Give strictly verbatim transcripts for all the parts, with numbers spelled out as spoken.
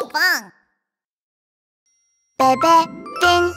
Pan. Bebê Tem.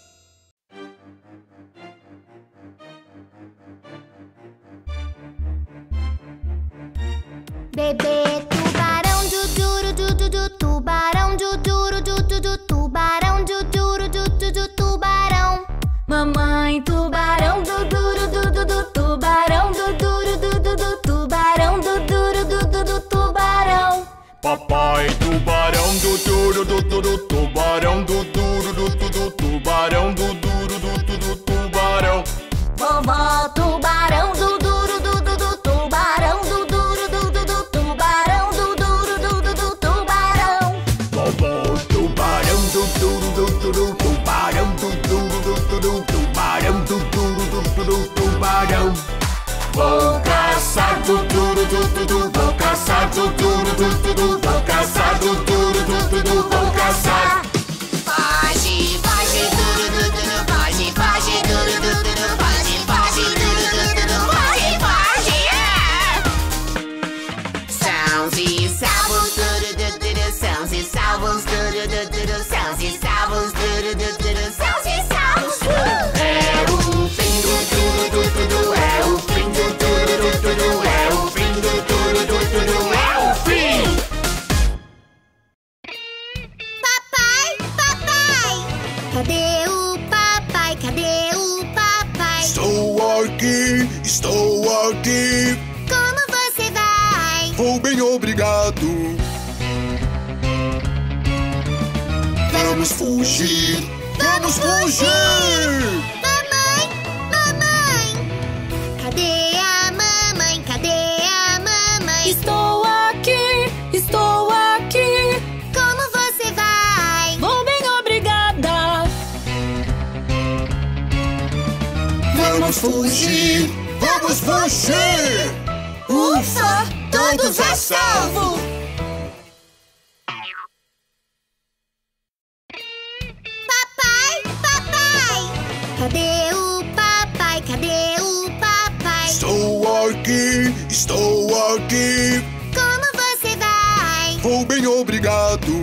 Bebê tubarão, duduru, dududu, tubarão, duduru, dududu, tubarão, duduru, dududu, tubarão. Mamãe tubarão, duduru, dududu, tubarão, duduru, dududu, tubarão, duduru, dududu, tubarão. Papai tubarão, duduru, dududu, tubarão, duduru, dududu, tubarão, duduru, dududu, tubarão. Vovó tubarão, duduru, dududu, tubarão, duduru, dududu, tubarão, duduru, dududu, tubarão. Vovó tubarão, duduru, dududu, tubarão, duduru, dududu, tubarão, duduru, dududu, tubarão. Vou caçar, duduru, dududu, vou caçar, duduru, dududu, vou caçar, duduru, dududu, vou caçar. Foge, foge, duru, dududu, foge, foge, duru, dududu, foge, foge, duru, dududu, foge, foge, yeah! Sãos e salvos, durududu, sãos e salvos, durududu, sãos e salvos, durududu, sãos e salvos. É o fim do tudo, é o fim do tudo, é o fim do tudo, é o fim. Papai, papai, cadê o papai, cadê o papai? Estou aqui, estou aqui. Como você vai? Vou bem, obrigado. Vamos fugir, vamos fugir. Mamãe, mamãe, cadê a mamãe, cadê a mamãe? Estou aqui, estou aqui. Como você vai? Vou bem, obrigada. Vamos fugir, vamos fugir. Ufa, todos a salvo! Papai, papai, cadê o papai, cadê o papai? Estou aqui, estou aqui. Como você vai? Vou bem, obrigado.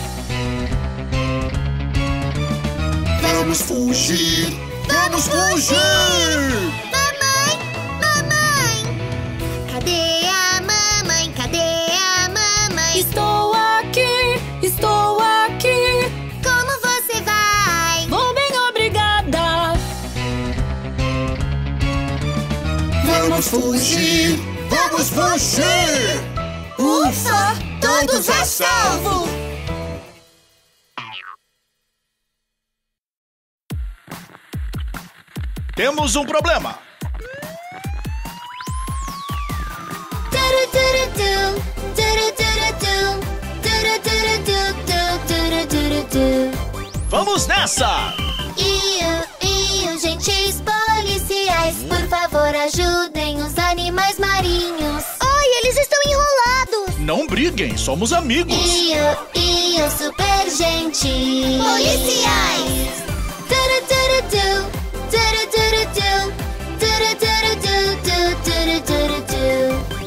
Vamos fugir, vamos fugir. Mamãe, mamãe, cadê a mamãe, cadê a mamãe? Estou aqui, estou aqui. Como você vai? Vou bem, obrigada. Vamos fugir, vamos fugir. Ufa, todos a salvo! Temos um problema. Turu, turu, tu, turu, turu, tu, turu, turu, tu, turu, turu, tu. Vamos nessa! Iu, iu, gentes policiais, por favor ajudem os animais marinhos. Oi, eles estão enrolados. Não briguem, somos amigos. Iu, iu, super gente. Policiais. Turu, turu, tu, turu, turu, tu, turu, turu, tu, tu, turu, turu, tu.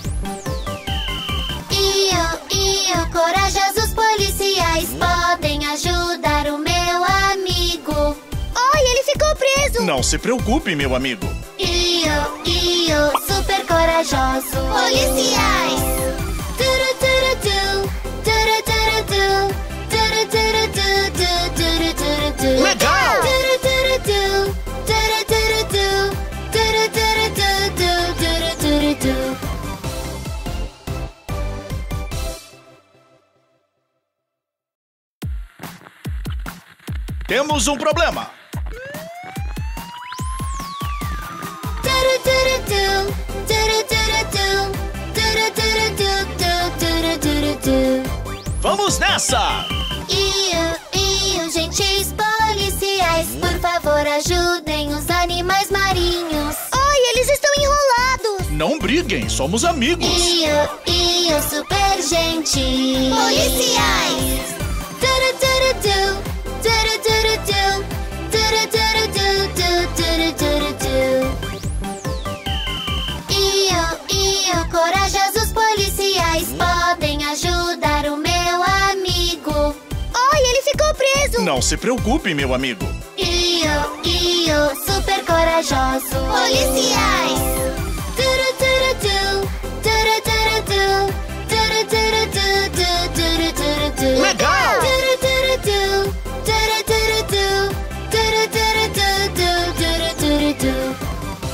Iu, iu, corajosos policiais podem ajudar o meu amigo. Oi, ele ficou preso. Não se preocupe, meu amigo. Iu, iu, super corajoso. Policiais. Turu, turu, tu, turu, turu, tu, turu, turu, tu, tu, turu, turu, tu. Legal! Turu, turu, tu, turu, turu, tu, turu, turu, tu, tu, turu, turu, tu. Temos um problema. Turu, turu, tu, turu, turu, tu, turu, turu, tu, tu, turu, turu, tu. Vamos nessa! Iu, iu, gentes policiais, por favor ajudem os animais marinhos. Oi, eles estão enrolados. Não briguem, somos amigos. Iu, iu, super gente. Policiais. Turu, turu, tu, turu, turu, tu, turu, turu, tu, tu, turu, turu, tu. Iu, corajosos policiais podem ajudar o meu amigo. Não se preocupe, meu amigo. Io, io, super corajoso. Policiais. Turu, turu, tu. Turu, turu, tu. Turu, turu, tu, tu, turu, turu, tu. Legal! Turu, turu, tu. Turu, turu, tu. Turu, turu, tu, tu, turu, turu, tu.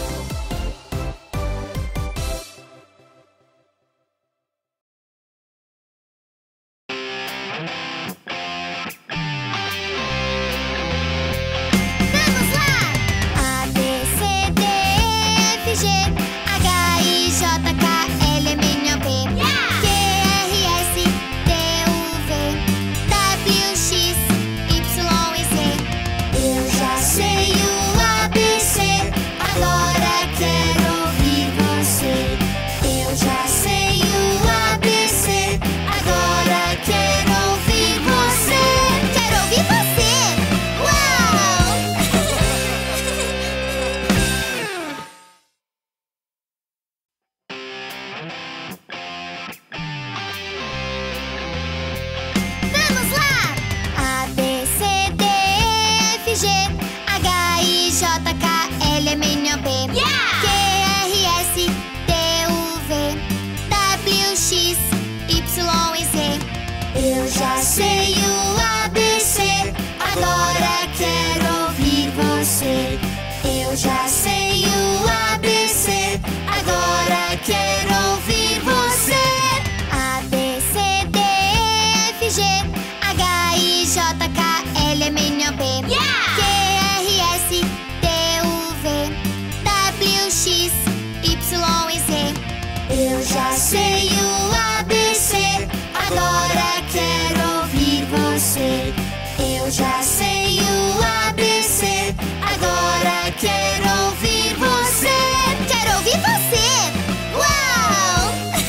Eu já sei o A B C, agora quero ouvir você. Eu já sei o A B C, agora quero ouvir você. A, B, C, D, E, F, G, H, I, J, K, L, M, N, O, P, Q, R, S, T, U, V, W, X, Y e Z. Eu já sei o A B C, agora quero ouvir você. Eu já sei o A B C, agora quero ouvir você. Quero ouvir você! Uau!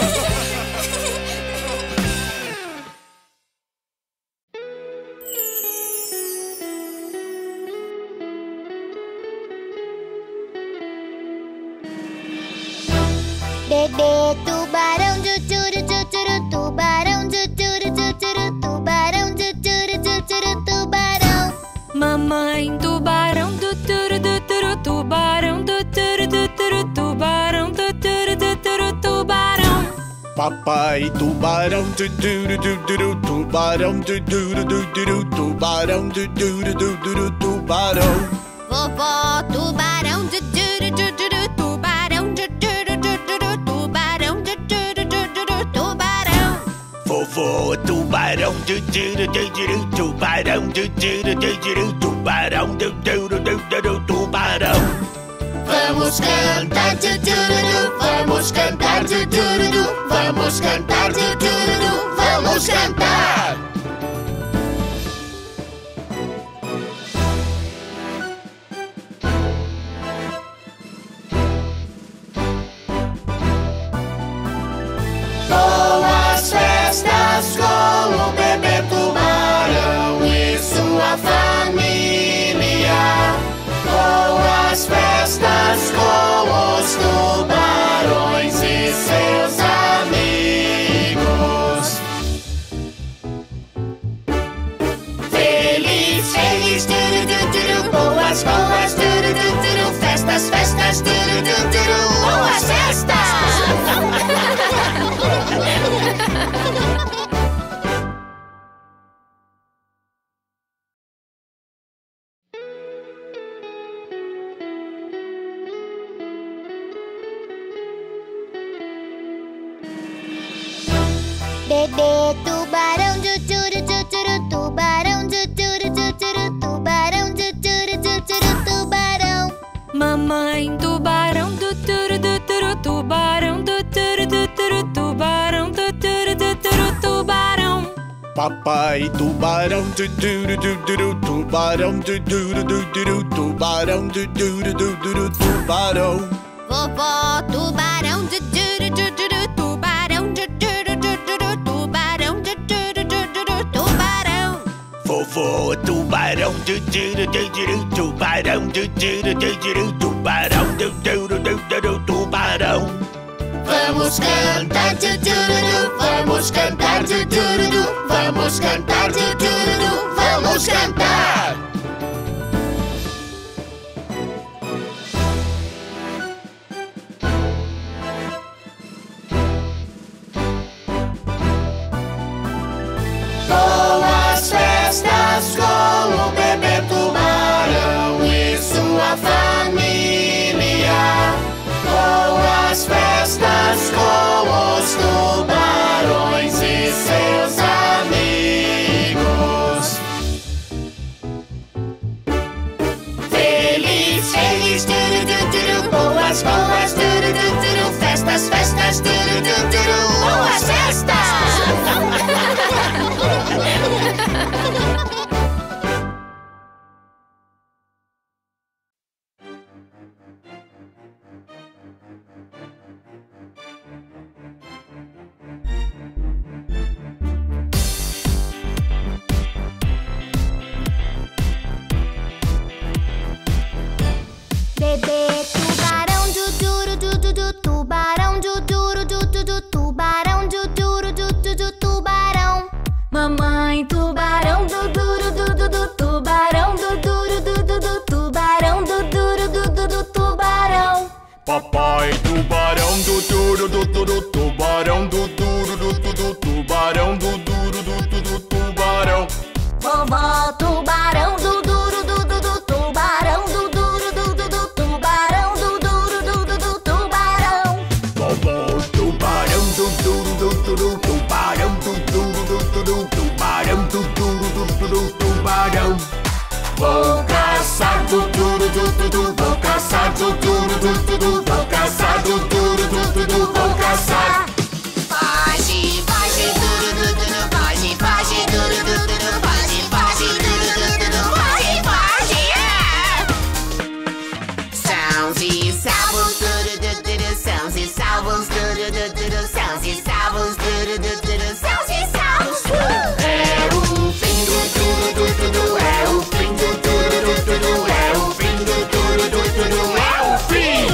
Bebê tubarão, tchuturu, tchuturu, tubarão, tchuturu, tchuturu, tubarão, tchuturu, tchuturu, tubarão. Mamãe tubarão, tuturu, tuturu, tubarão, tuturu, tuturu, tubarão, tuturu, tuturu, tubarão. Papai tubarão, tuturu, tuturu, tubarão, tuturu, tuturu, tubarão, tuturu, tuturu, tubarão. Vovó tubarão, tchuturu, tchuturu, tubarão, tchuturu, tchuturu, tubarão, tchuturu, tchuturu, tubarão. Vovô tubarão, tuturu, tuturu, tubarão, tuturu, tuturu, tubarão, tuturu, tuturu, tubarão. Vamos cantar, tchuturu, vamos cantar, tchuturu, vamos cantar, tchuturu, vamos cantar. Boas festas com o bebê tubarão e sua família. Boas festas com os tubarões e seus amigos. Feliz, feliz, turu, turu, turu. Boas, boas, turu, turu, turu. Festas, festas, turu, turu, turu. Boas festas! Bebê tubarão, tchuturu, tchuturu, tubarão, tchuturu, tchuturu, tubarão, tchuturu, tchuturu, tubarão. Mamãe tubarão, tuturu, tuturu, tubarão, tuturu, tuturu, tubarão, tuturu, tuturu, tubarão. Papai tubarão, tuturu, tuturu, tubarão, tuturu, tuturu, tubarão, tuturu, tuturu, tubarão. Vovó tubarão, tchuturu, tchuturu, tubarão, tchuturu, tchuturu, tubarão, tchuturu, tchuturu, tubarão. Vovô tubarão, tuturu, tuturu, tubarão, tuturu, tuturu, tubarão, tuturu, tuturu, tubarão. Vamos cantar, tchuturu, vamos cantar, tchuturu, vamos cantar, tchuturu, vamos cantar. as festas com os tubarões e seus amigos. Feliz, feliz, turu, turu, turu. Boas, boas, turu, turu, turu. Festas, festas, turu, turu, turu. Boas festas! Bebê tubarão do duro do du du tubarão do duro do du du tubarão do duro do du du tubarão. Mamãe tubarão do duro do du du tubarão do duro do du du tubarão do duro do du du tubarão. Papai tubarão do duro do du du tubarão do duro do du du tubarão do duro do du du tubarão. Vovó tubarão do duro do du du tubarão do duro do du du tubarão do duro do du du tubarão. Vovô tubarão do duro do duro tubarão do duro do duro tubarão do duro do duro tubarão. Vou caçar do duro do du du, vou caçar do duro do du du, vou caçar do duro do du du, vou caçar. Foge, foge, duro, duro, duro, foge, foge, duro, duro, duro, foge, foge, duro, duro, duro, foge, foge, yeah! Sãos e salvos, duro, duro, duro, sãos e salvos, duro, duro, duro, sãos e salvos, duro, duro, duro, sãos e salvos. É o fim do duro do du du, é o fim do duro do du du, é o fim do duro do du du, é o fim.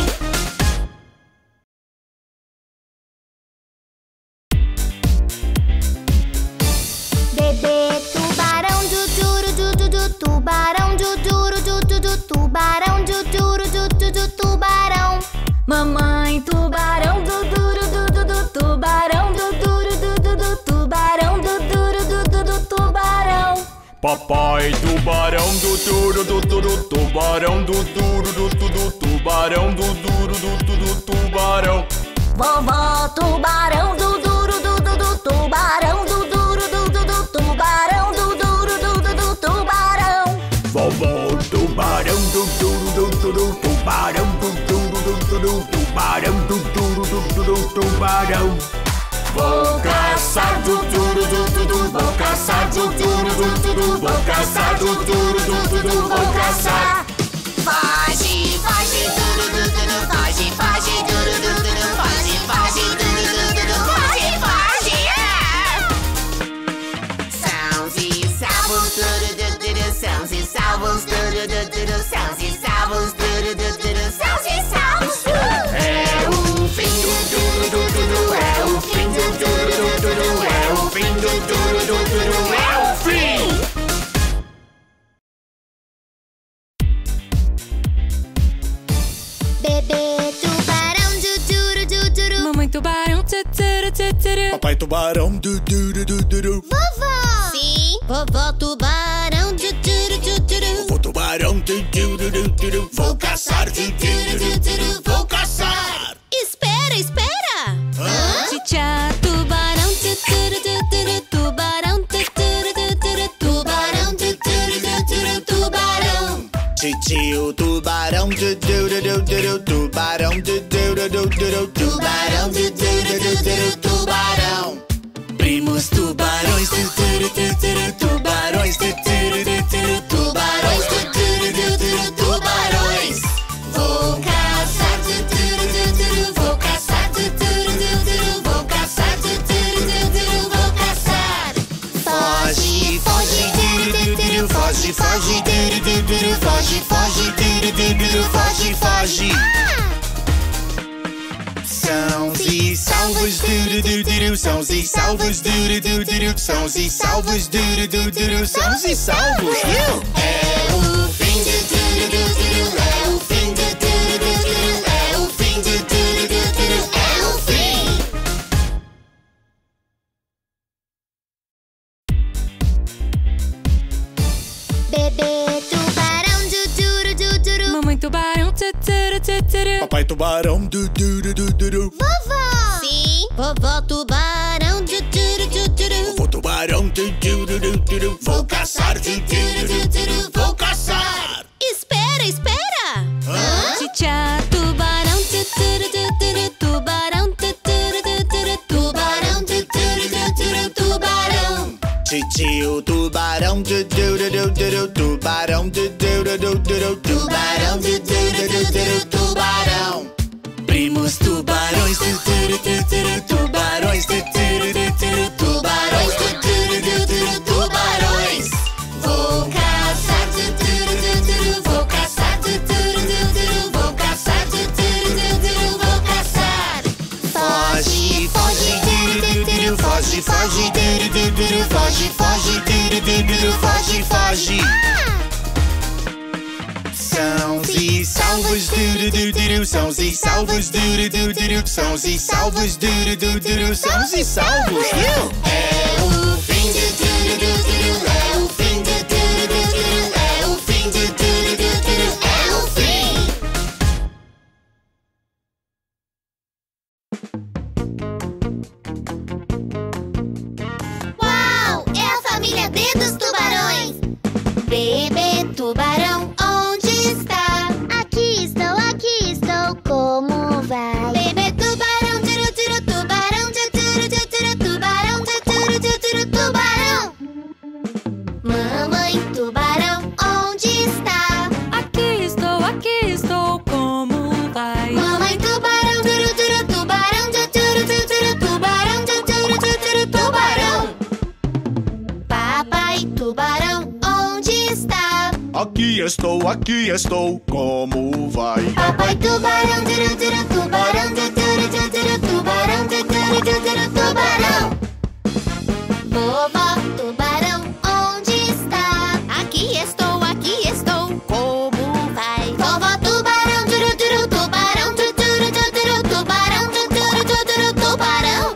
Bebê tubarão do duro do du du tubarão do duro do du du tubarão do duro do du du tubarão. Mamãe tubarão do duro do du du tubarão do duro do du du tubarão do duro do du du tubarão. Papai tubarão do duro do du du tubarão do duro do du du tubarão do duro do du du tubarão. Vovó tubarão do duro do du du tubarão do duro do du du tubarão do duro do du du tubarão. Vovô tubarão do duro do duro tubarão do duro do duro tubarão do duro do duro tubarão. Vou caçar do duro do du du, vou caçar do duro do du du, vou caçar do duro do du du, vou caçar. Foge, foge, duro, duro, duro, foge, foge, duro, duro, duro, foge, foge, duro, duro, duro, foge, foge, yeah! Sãos e salvos, duro, duro, duro, sãos e salvos, duro, duro, duro, sãos e salvos, duro, duro, duro, sãos e salvos. É o fim do duro do du du, é o fim do duro do du du, é o fim do duro do du du, é o fim. Bebê tubarão do duro do duro. Mamãe tubarão tuturu tuturu. Papai tubarão do duro do duro. Vovó. Sim. Vovó tubarão do duro do duro. Vovô tubarão do duro do duro. Vou caçar do duro do duro. Vou caçar. Espera, espera. Tchá tubarão tuturu tuturu tubarão tuturu tuturu tubarão tuturu tuturu tubarão. Titio tubarão do duro do duro tubarão do duro do duro tubarão do duro do duro tubarão. Primos tubarões do duro do duro tubarões do duro do duro tubarões do duro do duro tubarões. Vou caçar do duro do duro. Vou caçar do duro do duro. Vou caçar do duro do duro. Vou caçar. Foge, foge, duro do duro, foge, foge, duro do duro, foge, foge, duro do duro, foge, foge. Sãos e salvos, duro do duro, sãos e salvos, duro do duro, sãos e salvos, duro do duro, sãos e salvos. É o fim do duro do duro. É o fim do duro do duro. É o fim do duro do duro. É o fim. Bebê tubarão do duro do duro. Mamãe tubarão tuturu tuturu. Papai tubarão, du, du, du, du, du, du. Vovó! Sim. Vovó tubarão, du, du, du, du, du. Vovô tubarão, du, du, du, du, du, du. Vou caçar, du, du, du, du, du. Vou caçar. Espera, espera. Hã? Tchá, tubarão, du, du, du, du, du. Tubarão, du, du, du, du, du. Tubarão, du, du, du, du, du. Tubarão. Titio tubarão, du, du, du, du, du, du. Tubarão, du, du, du, du, du, du. Tubarão, du, du, du, du, du, du. Tubarão. Primos tubarões, du, du, du, du, du. Tubarões, du, du, du, du, du. Tubarões, du, du, du, du, du. Tubarões. Vou caçar, du, du, du, du, du. Vou caçar, du, du, du, du, du. Vou caçar, du, du, du, du, du. Vou caçar. Foge, foge, du, du, du, du. Foge, foge, du, du, du, du. Foge, foge, du, du, du, du. Foge, foge. Sãos e salvos, du, du, du, du, du. Sãos e salvos, du, du, du, du, du. Sãos e salvos, du, du, du, du, du. Sãos e salvos. É o fim, du, du, du, du, du. É o fim, du, du, du, du, du. É o fim, du, du, du, du, du. É o fim. Uau! É a família D dos tubarões. Bebê tubarão, onde está? Aqui estou, aqui estou, como vai? Bebê tubarão, tiro, tiro, tubarão, tiro, tiro, tiro, tubarão, tiro, tiro, tiro, tubarão. Mamãe tubarão, onde está? Aqui estou, aqui estou, como vai? Mamãe tubarão, tiro, tiro, tubarão, tiro, tiro, tiro, tubarão, tiro, tiro, tiro, tubarão. Papai tubarão, onde está? Aqui estou, aqui estou, como vai? Papai tubarão, tiro, tiro, tubarão, tiro, tiro, tiro, tubarão, tiro, tiro, tiro, tubarão. Vovó tubarão, onde está? Aqui estou, aqui estou. Como vai? Vovó tubarão, tiro, tiro, tubarão, tiro, tiro, tiro, tubarão, tiro, tiro, tiro, tubarão.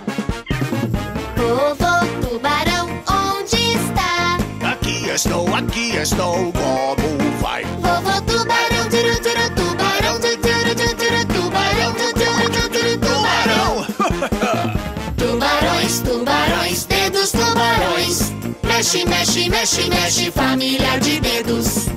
Vovô tubarão, onde está? Aqui estou, aqui estou, como vai? Vovô tubarão, tiro, tiro, tubarão, tiro, tiro, tiro, tubarão, tiro, tiro, tiro, tubarão. Tubarões, tubarões, dedos tubarões. Mexe, mexe, mexe, mexe, família de dedos.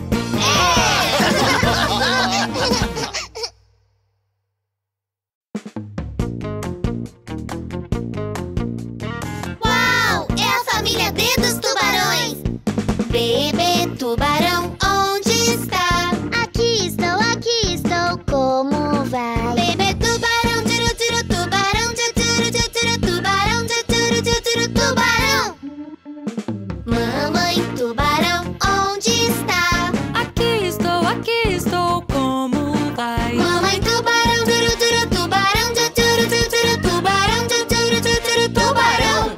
Uau! É a família D dos tubarões. Bebê tubarão, onde está? Aqui estou, aqui estou, como vai? Bebê tubarão, tiro, tiro, tubarão, tiro, tiro, tiro, tubarão, tiro, tiro, tiro, tubarão. Mamãe tubarão, onde está? Aqui estou, aqui estou, como vai? Mamãe tubarão, tiro, tiro, tubarão, tiro, tiro, tiro, tubarão, tiro, tiro, tiro, tubarão.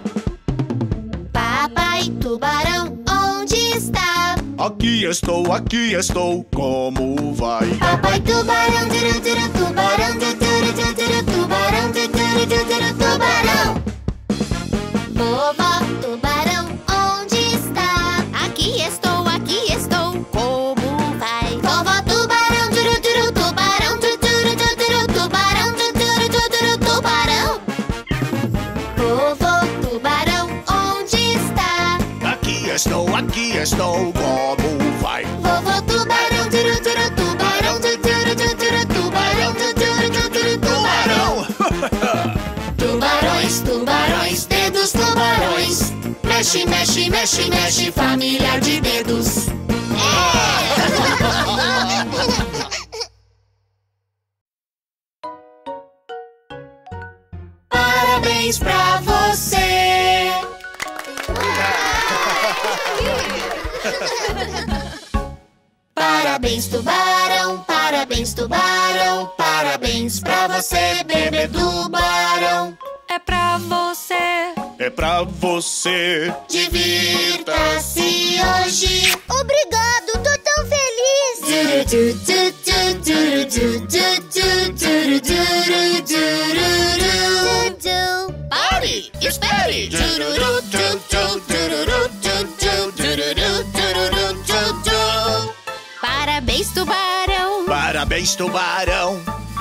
Papai tubarão, onde está? Aqui estou, aqui estou, como vai? Papai tubarão, tiro, tiro, tubarão, tiro, tiro, tiro, tubarão, tiro, tiro, tiro, tubarão. Vovó tubarão, onde está? Aqui estou, aqui estou. Como vai? Vovó tubarão, tiro, tiro, tubarão, tiro, tiro, tiro, tubarão, tiro, tiro, tiro, tubarão. Vovô tubarão, onde está? Aqui estou, aqui estou, como vai? Vovô tubarão, tiro, tiro, tubarão, tiro, tiro, tiro, tubarão, tiro, tiro, tiro, tubarão. Tubarões, tubarões, dedos tubarões. Mexe, mexe, mexe, mexe, família de dedos. Parabéns pra você. Parabéns, tubarão, parabéns, tubarão. Parabéns pra você, bebê tubarão. É pra você. É pra você. Divirta-se hoje. Obrigado, tô tão feliz. Duru, du, du, du, duru, du, du, du, duru, duru, duru, du. Pare! Espere! Tururu, tu, tu, tururu, tu, tu, tururu, tururu, tu, tu. Parabéns, tubarão! Parabéns, tubarão.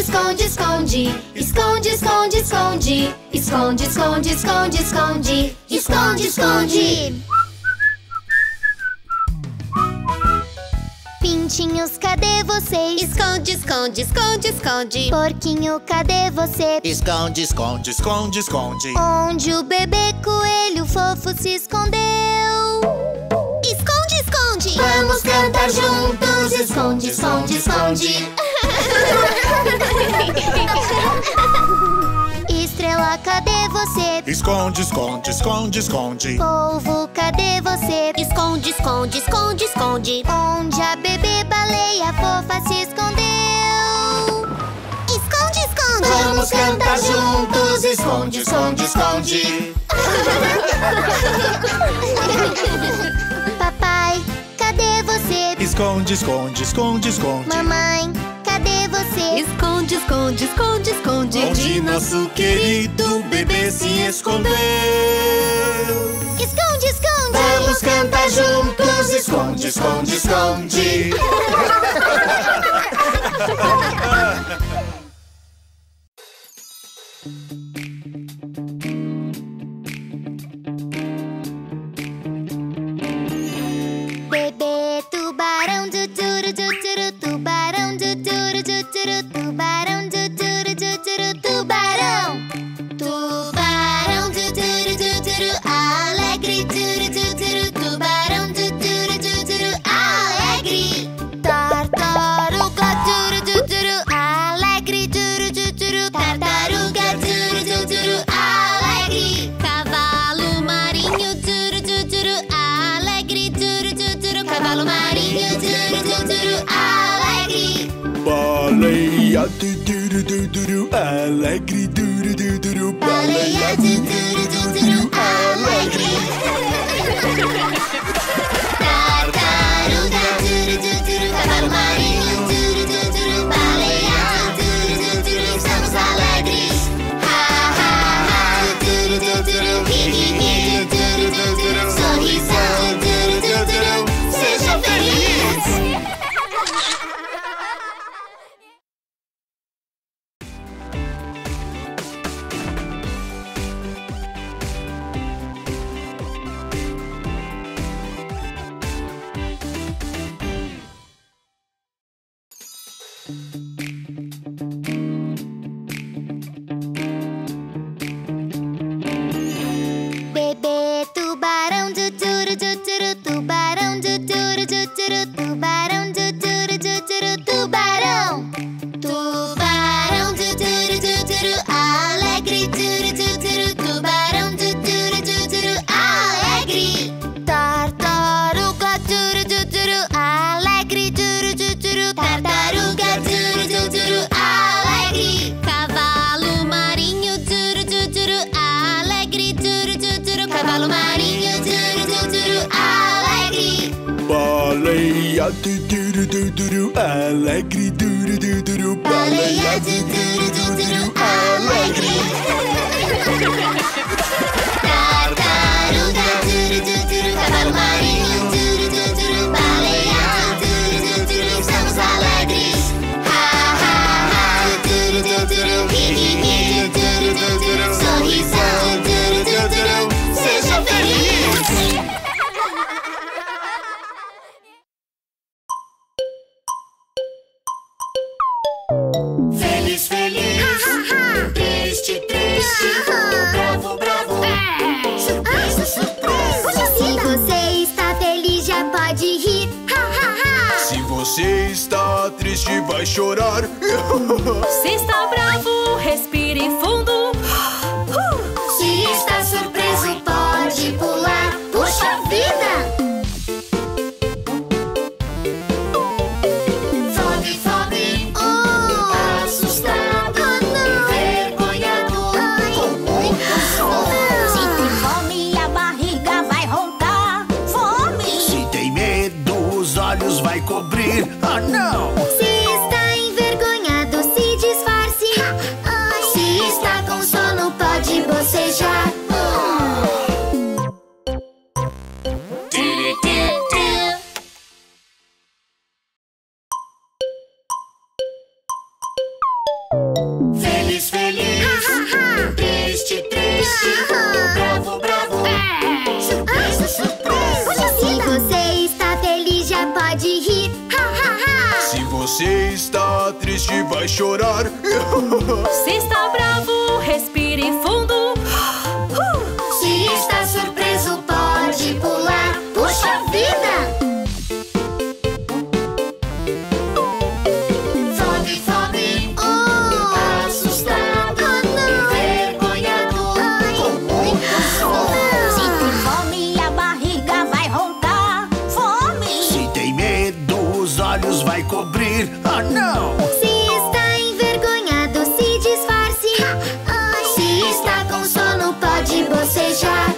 esconde, esconde. Esconde, esconde, esconde. Esconde, esconde, esconde, esconde. Esconde, esconde. Pintinhos, cadê vocês? Esconde, esconde, esconde, esconde. Porquinho, cadê você? Esconde, esconde, esconde, esconde. Onde o bebê coelho fofo se escondeu? Esconde, esconde. Vamos cantar juntos. Esconde, esconde, esconde. Estrela, cadê você? Esconde, esconde, esconde, esconde. Polvo, cadê você? Esconde, esconde, esconde, esconde. Onde a bebê baleia fofa se escondeu? Esconde, esconde. Vamos cantar juntos. Esconde, esconde, esconde. Papai, cadê você? Esconde, esconde, esconde, esconde. Mamãe, cadê você? Esconde, esconde, esconde, esconde. Onde nosso querido bebê se escondeu? Esconde, esconde. Vamos cantar juntos. Esconde, esconde, esconde. Bebê tubarão, du duru du duru, tubarão, du duru du duru, tubarão, du duru du duru, tubarão. Tubarão, du duru du duru, alegre, duru du duru, tubarão, du duru du duru, alegre. Tartaruga, duru du duru, alegre, duru du duru, tartaruga, duru du duru, alegre. Cavalo marinho, duru, duru, duru, alegre, duru, duru, duru. Cavalo marinho, duru, duru, duru, alegre. Baleia, du duru du duru, alegre, duru du duru. Baleia, du duru du duru, alegre. Tartaruga, duru du duru, cavalo marinho, duru du duru, baleia, duru du duru, estamos alegres. Ha, ha, ha, duru du duru, ri, ri, ri, duru du duru, sorrisão, duru du duru, seja feliz. Bebê tubarão, du duru du duru, tubarão, du duru du duru, tubarão, du duru du duru, tubarão. Tubarão, du duru du duru, alegre, duru du duru, tubarão, du duru du duru, alegre. Tartaruga, duru du duru, alegre, duru du duru, tartaruga, duru du duru, alegre. Cavalo marinho, duru, duru, duru, alegre, duru, duru, duru. Cavalo marinho, duru, duru, duru, alegre. Baleia, du duru du duru, alegre, duru du duru. Baleia, du duru du duru, alegre. Tartaruga, duru du duru, cavalo marinho, duru du duru, baleia, duru du duru, estamos alegres. Ha, ha, ha, duru du duru, ri, ri, ri, duru du duru, sorrisão, duru du duru, seja feliz. Feliz, feliz, triste, triste, bravo, bravo, surpresa, surpresa. Se você está feliz, já pode rir. Ha, ha, ha. Se você está triste, vai chorar. Se está bravo, respire fundo. Se está surpreso, pode pular. Puxa vida! Fome, fome, Oh! assustado, Oh, não! envergonhado, Ai. com muito sono. Se tem fome, a barriga vai roncar. Fome! Se tem medo, os olhos vai cobrir. Ah, não! Se está envergonhado, se disfarce. Se está triste, vai chorar. Se está bravo, respire fundo. Se está surpreso, pode pular. Puxa vida! Fome, fome, oh, assustado, envergonhado, com muita fome. Se tem fome, a barriga vai roncar. Fome! Se tem medo, os olhos vai cobrir. Ah, não! Se está envergonhado, se disfarce. Se está com sono, pode bocejar.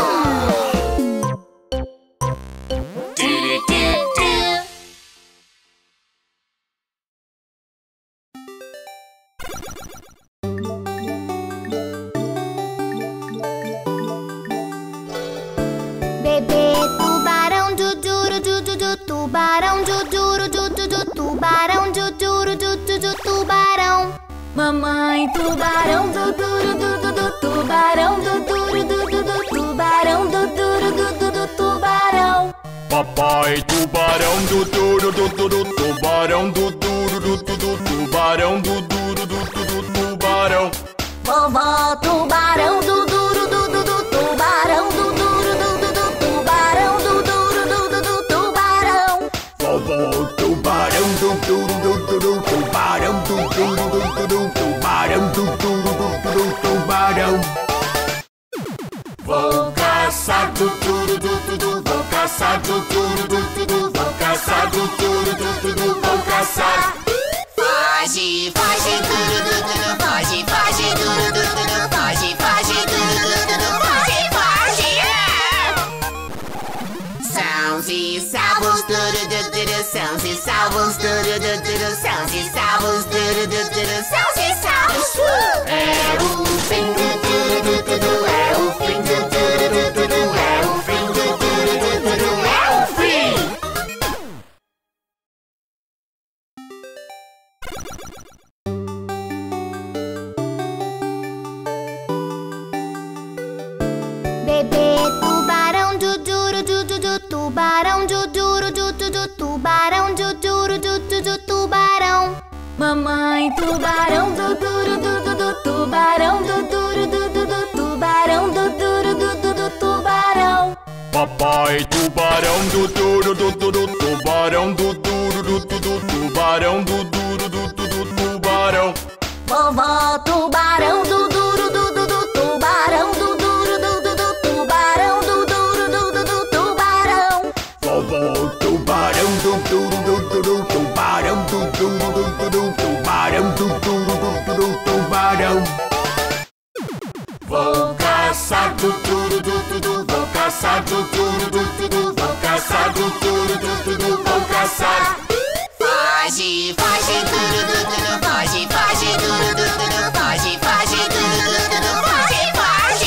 Bebê tubarão du duro du du du tubarão du duro du du du tubarão du duro du du du tubarão. Mamãe tubarão do duro do do do tubarão do duro do do do tubarão do duro do do do tubarão. Papai tubarão do duro do do do tubarão do duro do do do tubarão do duro do do do tubarão. Vovó tubarão do duro do do do tubarão do duro do do do tubarão do duro do do do tubarão. Vovó tubarão do duro do do do tubarão do duro do do do tubarão do duro do do do tubarão. Vou caçar do duro do do do, vou caçar do duro do do do, vou caçar do duro do do do, vou caçar. Foge, foge, duro do do do, foge, foge, duro do do do, foge, foge, duro do do do, foge, foge. Sãos e salvos, duro do do do, sãos e salvos, duro do do do, sãos e salvos, duro do do do, sãos e salvos. É o fim do duro do do do, é o fim do duro do do do, é o fim do duro do do do, é o fim. Bebê tubarão du duro du du du tubarão du duro du du du tubarão du duro du du du tubarão. Mamãe tubarão do duro do do do tubarão do duro do do do tubarão do duro do do do tubarão. Papai tubarão do duro do do do tubarão do duro do do do tubarão do duro do do do tubarão. Vovó tubarão do duro do do do tubarão do duro do do do tubarão do duro do do do tubarão. Vovó tubarão do duro do do do tubarão do duro do do do tubarão do duro do do do tubarão. Vou caçar do duro do do do, vou caçar do duro do do do, vou caçar do duro do do do, vou caçar. Foge, foge, duro do do do, foge, foge, duro do do do, foge, foge, duro do do do, foge, foge.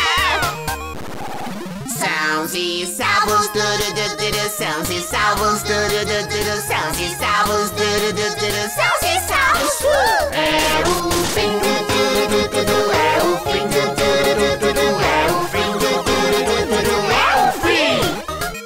Sãos e salvos, duro do do do, sãos e salvos, duro do do do, sãos e salvos, duro do do do, sãos e salvos. É o fim do duro do do do, é o fim do duro do do do, é o fim do duro do do do, é o fim.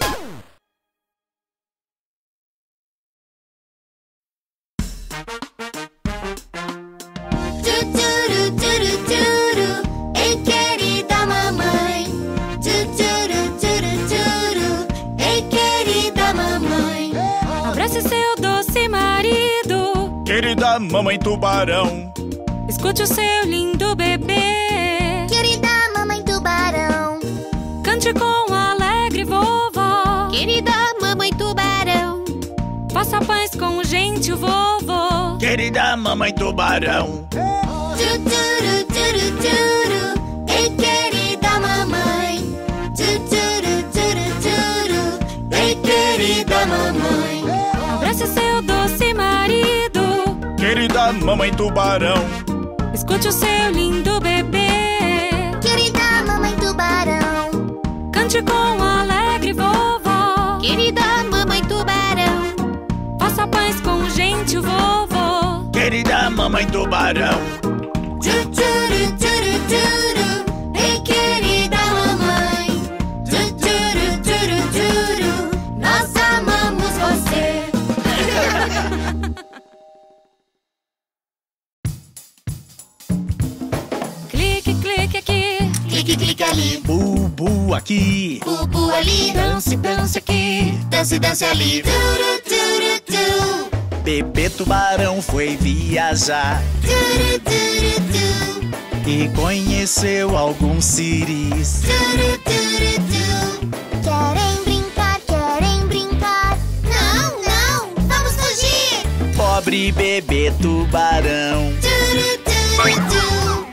Du duro duro duro, ei querida mamãe. Du duro duro duro, ei querida mamãe. Abrace seu doce marido, Querida mamãe tubarão, escute o seu lindo bebê. Querida mamãe tubarão, Cante com alegre vovó, querida mamãe tubarão. faça paz com o gentil vovô. querida mamãe tubarão. Du duro duro duro, ei querida mamãe. Du duro duro duro, ei querida mamãe. Abrace seu doce marido, Querida mamãe tubarão, escute o seu lindo bebê. Querida mamãe tubarão, Cante com alegre vovó, querida mamãe tubarão. faça paz com o gentil vovô. querida mamãe tubarão. Du duro duro duro, ei querida mamãe. Du duro duro duro, nós amamos você. clique ali. Bubu aqui, Bubu ali. dance, dance aqui. Dance, dance ali. Turu, turu, tu. Bebê tubarão foi viajar Turu, turu, tu. e conheceu alguns siris. Turu, turu, tu. Querem brincar, querem brincar. Não, não, vamos fugir. Pobre bebê tubarão. Turu, turu, tu.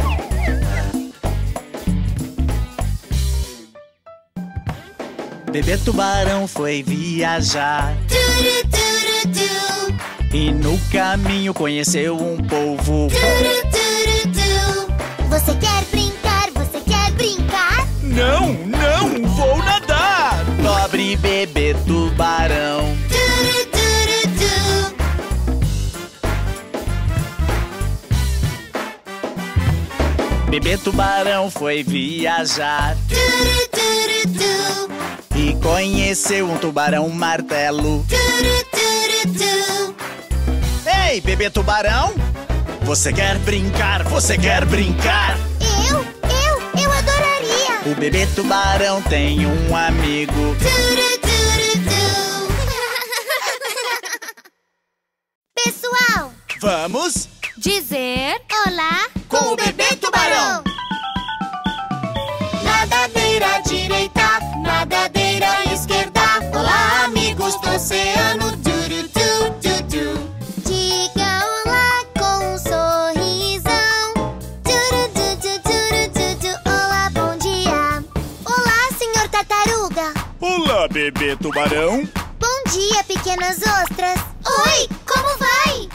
Bebê tubarão foi viajar Turu, turu, tu. e no caminho conheceu um polvo. Turu, turu, tu. Você quer brincar, você quer brincar? Não, não, vou nadar. Pobre bebê tubarão. Turu, turu, tu. Bebê tubarão foi viajar Turu, turu, tu. e conheceu um tubarão martelo. Turu, turu, tu. Ei, bebê tubarão, você quer brincar? Você quer brincar? Eu, eu, eu adoraria. O bebê tubarão tem um amigo. Turu, turu, tu. Pessoal, Vamos Dizer olá com o bebê tubarão. Nadadeira direita, nadadeira esquerda. Olá, amigos do oceano. Turu, tu, tu, tu. Diga olá com um sorrisão. Turu, tu, tu, turu, tu, tu. Olá, bom dia. Olá, senhor tartaruga. Olá, bebê tubarão. Bom dia, pequenas ostras. Oi, como vai?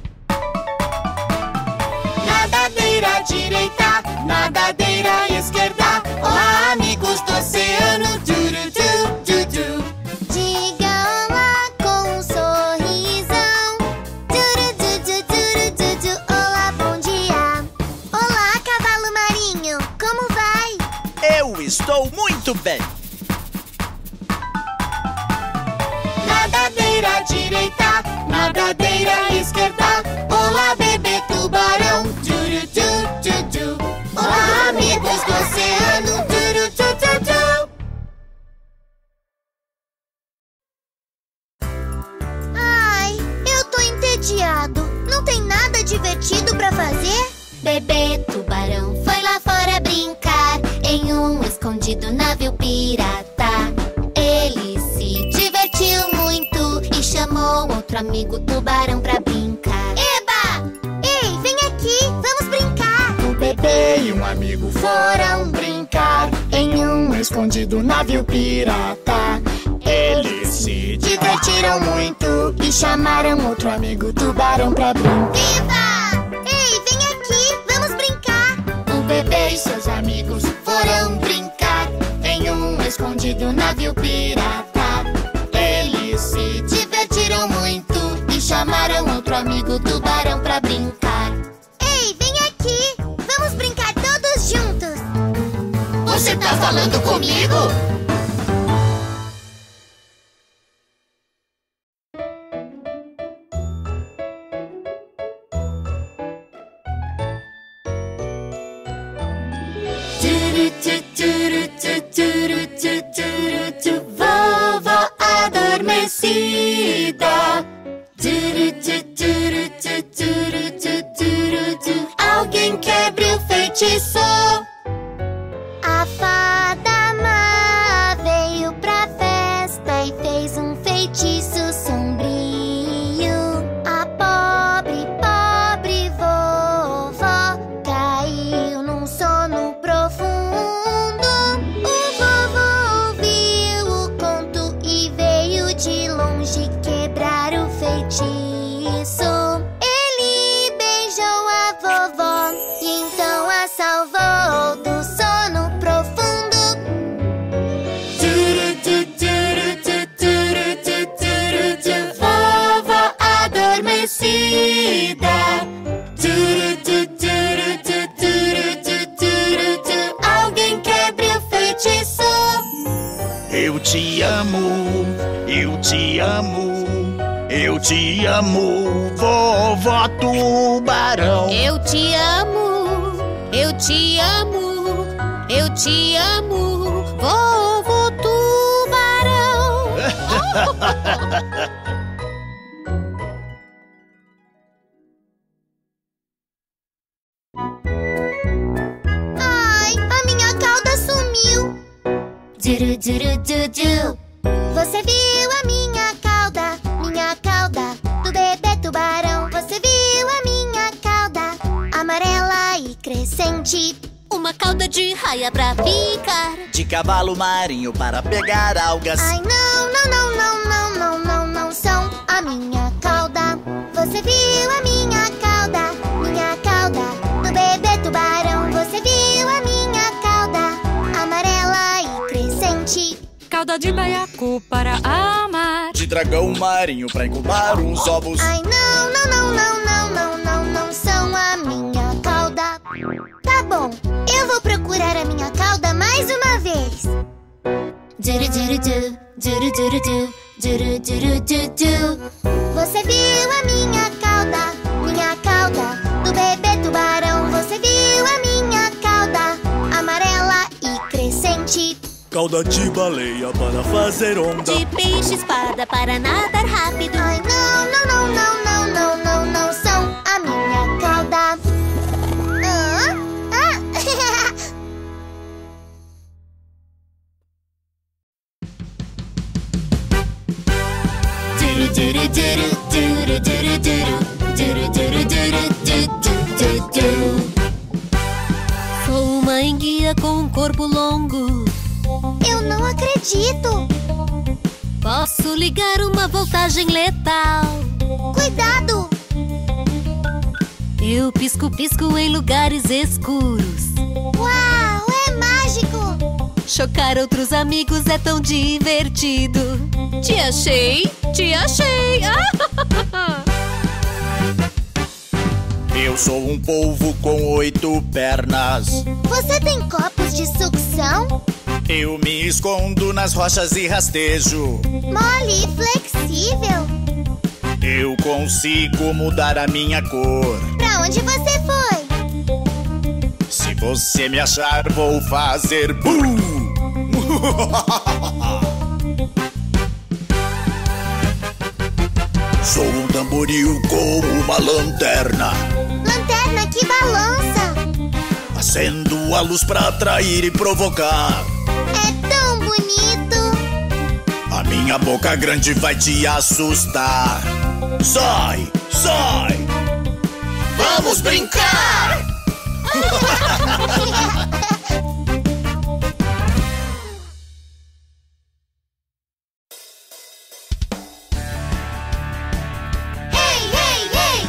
Nadadeira direita, nadadeira esquerda. Olá, amigos do oceano. Turu, tu, tu, tu. Diga olá com um sorrisão. Turu, tu, tu, turu, tu, tu. Olá, bom dia. Olá, cavalo marinho. Como vai? Eu estou muito bem. Nadadeira direita, nadadeira esquerda. Olá, bebê tubarão. Turu, tu, tu, tu. Olá, amigos do oceano. Turu, tu, tu, tu. Ai, eu tô entediado. Não tem nada divertido pra fazer? Bebê tubarão foi lá fora brincar em um escondido navio pirata. Ele se divertiu muito e chamou outro amigo tubarão pra brincar. Eba! Ei, vem aqui, vamos brincar! O bebê e um amigo foram brincar em um escondido navio pirata. Eles se divertiram muito e chamaram outro amigo tubarão pra brincar. Eba! Ei, vem aqui, vamos brincar! O bebê e seus amigos foram brincar em um escondido navio pirata. Eles se divertiram muito e chamaram outro amigo tubarão pra brincar. Ei, vem aqui! Vamos brincar todos juntos! Você tá falando comigo? Turu, tu, turu, tu, turu, tu, turu, tu. Vovó adormecida. Turu, tu, turu, tu, turu, tu, turu, tu. Alguém quebre o feitiço. A fada má veio pra festa e fez um feitiço sombrio. A pobre, pobre vovó caiu num sono profundo. O vovô ouviu o conto e veio de longe quebrar o feitiço. Ele beijou a vovó e então a salvou do sono profundo. Turu, tu, turu, tu, turu, tu, turu, tu. Vovó adormecida. Turu, tu, turu, tu, turu, tu, turu, tu. Alguém quebre o feitiço. Eu te amo, eu te amo, eu te amo, vovó tubarão. eu te amo, eu te amo, eu Eu te amo, vovô tubarão. Ai, a minha cauda sumiu. Duru, duru, du, du. Você viu a minha cauda, minha cauda do bebê tubarão. Você viu a minha cauda, amarela e crescente. Uma cauda de raia pra ficar, de cavalo marinho para pegar algas. Ai, não, não, não, não, não, não, não, não são a minha cauda. Você viu a minha cauda, minha cauda do bebê tubarão. Você viu a minha cauda, amarela e crescente. cauda de baiacu para amar, de dragão marinho para incubar uns ovos. Ai, não, não, não, não, não, não, não, não são a minha cauda. Tá bom, eu vou procurar a minha cauda mais uma vez. Duru, duru, du, duru, duru, du, duru, duru, du, du. Você viu a minha cauda, minha cauda do bebê tubarão. Você viu a minha cauda, amarela e crescente. Cauda de baleia para fazer onda, de peixe espada para nadar rápido. Ai, não, não, não, não, não, não, não, não são a minha cauda. Ah? Ah? Duru, duru, duru, duru, duru, duru, duru, duru, duru, duru, duru, duru. Sou uma enguia com um corpo longo. Eu não acredito. Posso ligar uma voltagem letal. Cuidado! Eu pisco-pisco em lugares escuros. Uau, é mágico! Chocar outros amigos é tão divertido. Te achei, te achei. Eu sou um polvo com oito pernas. Você tem copos de sucção? Eu me escondo nas rochas e rastejo. Mole e flexível. Eu consigo mudar a minha cor. Pra onde você foi? Se você me achar, vou fazer bum! Sou um tamboril com uma lanterna. Lanterna que balança. Acendo a luz pra atrair e provocar. É tão bonito. A minha boca grande vai te assustar. Sai, sai! Vamos brincar! Hey, hey, hey!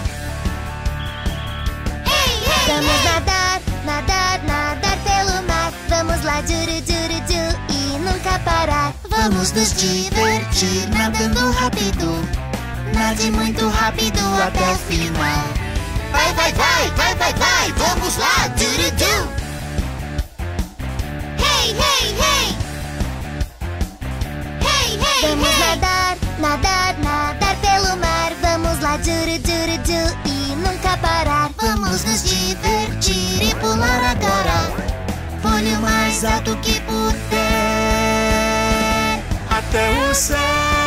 Hey, hey, vamos nadar, nadar, nadar pelo mar. Vamos lá, duru, duru, du, e nunca parar. Vamos nos divertir nadando rápido. Nade muito rápido até o final. Vai, vai, vai, vai, vai, vai, vamos lá, duru, du. Hey, hey, hey! Hey, hey, vamos nadar, nadar, nadar pelo mar. Vamos lá, duru, duru, du, e nunca parar. Vamos nos divertir e pular agora. Pule o mais alto que puder Até o céu!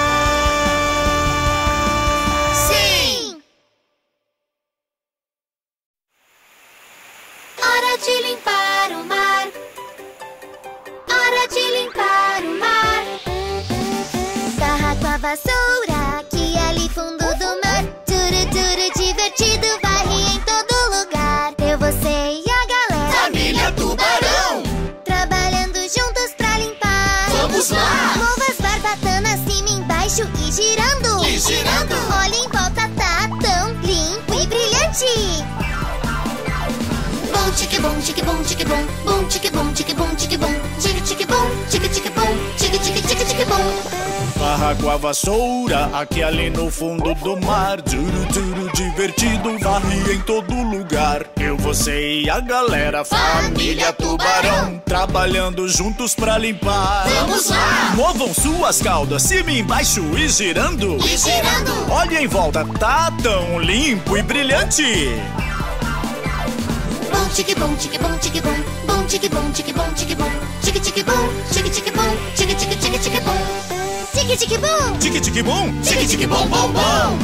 Sim! Hora de limpar o mar. Hora de limpar o mar. Barra com a vassoura aqui ali fundo do mar. Duro, duro, divertido, varre em todo lugar. Eu, você e a galera. Família Tubarão. Trabalhando juntos pra limpar. Vamos lá. Mova as barbatanas cima e embaixo e girando. E girando. Olha em volta, tá tão limpo e brilhante. Bom, tique, bom, tique, bom, tique, bom. Bom, tique, bom, tique, bom, tique, bom. Tique, tique, bom, tique, tique, bom. Tique, tique, tique, tique, bom. Barra com a vassoura aqui ali no fundo do mar. Duro, duro, divertido, varre em todo lugar. Eu, você e a galera. Família Tubarão. Trabalhando juntos pra limpar. Vamos lá. Movam suas caudas cima e embaixo e girando. E girando. Olha em volta, tá tão limpo e brilhante. Bom, tique, bom, tique, bom, tique, bom. Bom, bum, tique bum, tique bum, tique bum, tique tique bum, tique tique bum, tique tique tique tique bum, tique tique bum, Tique tique bum, tique tique bum bum bum.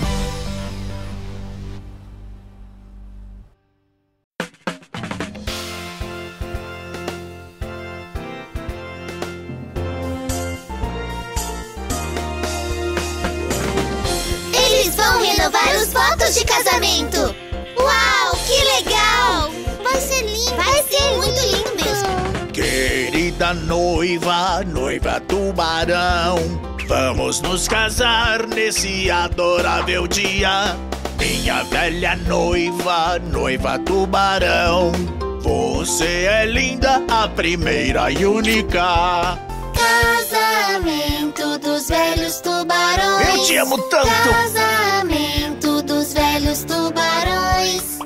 Eles vão renovar os votos de casamento. Uau, que legal! Vai ser lindo. Vai ser muito lindo mesmo. Querida noiva, noiva tubarão, vamos nos casar nesse adorável dia. Minha velha noiva, noiva tubarão, você é linda, a primeira e única. Casamento dos velhos tubarões. Eu te amo tanto. Casamento dos velhos tubarões.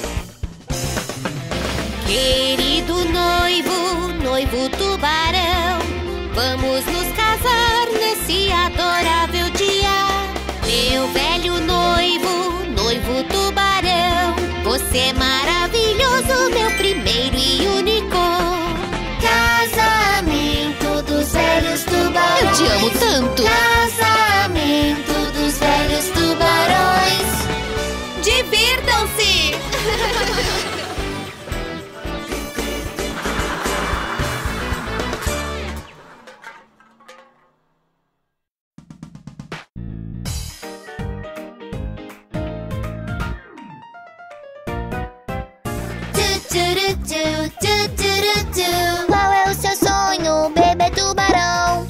Querido noivo, noivo tubarão, vamos nos casar nesse adorável dia. Meu velho noivo, noivo tubarão, você é maravilhoso, meu primeiro e único. Casamento dos velhos tubarões. Eu te amo tanto. Casamento dos velhos tubarões. Divirtam-se! Qual é o seu sonho, bebê tubarão?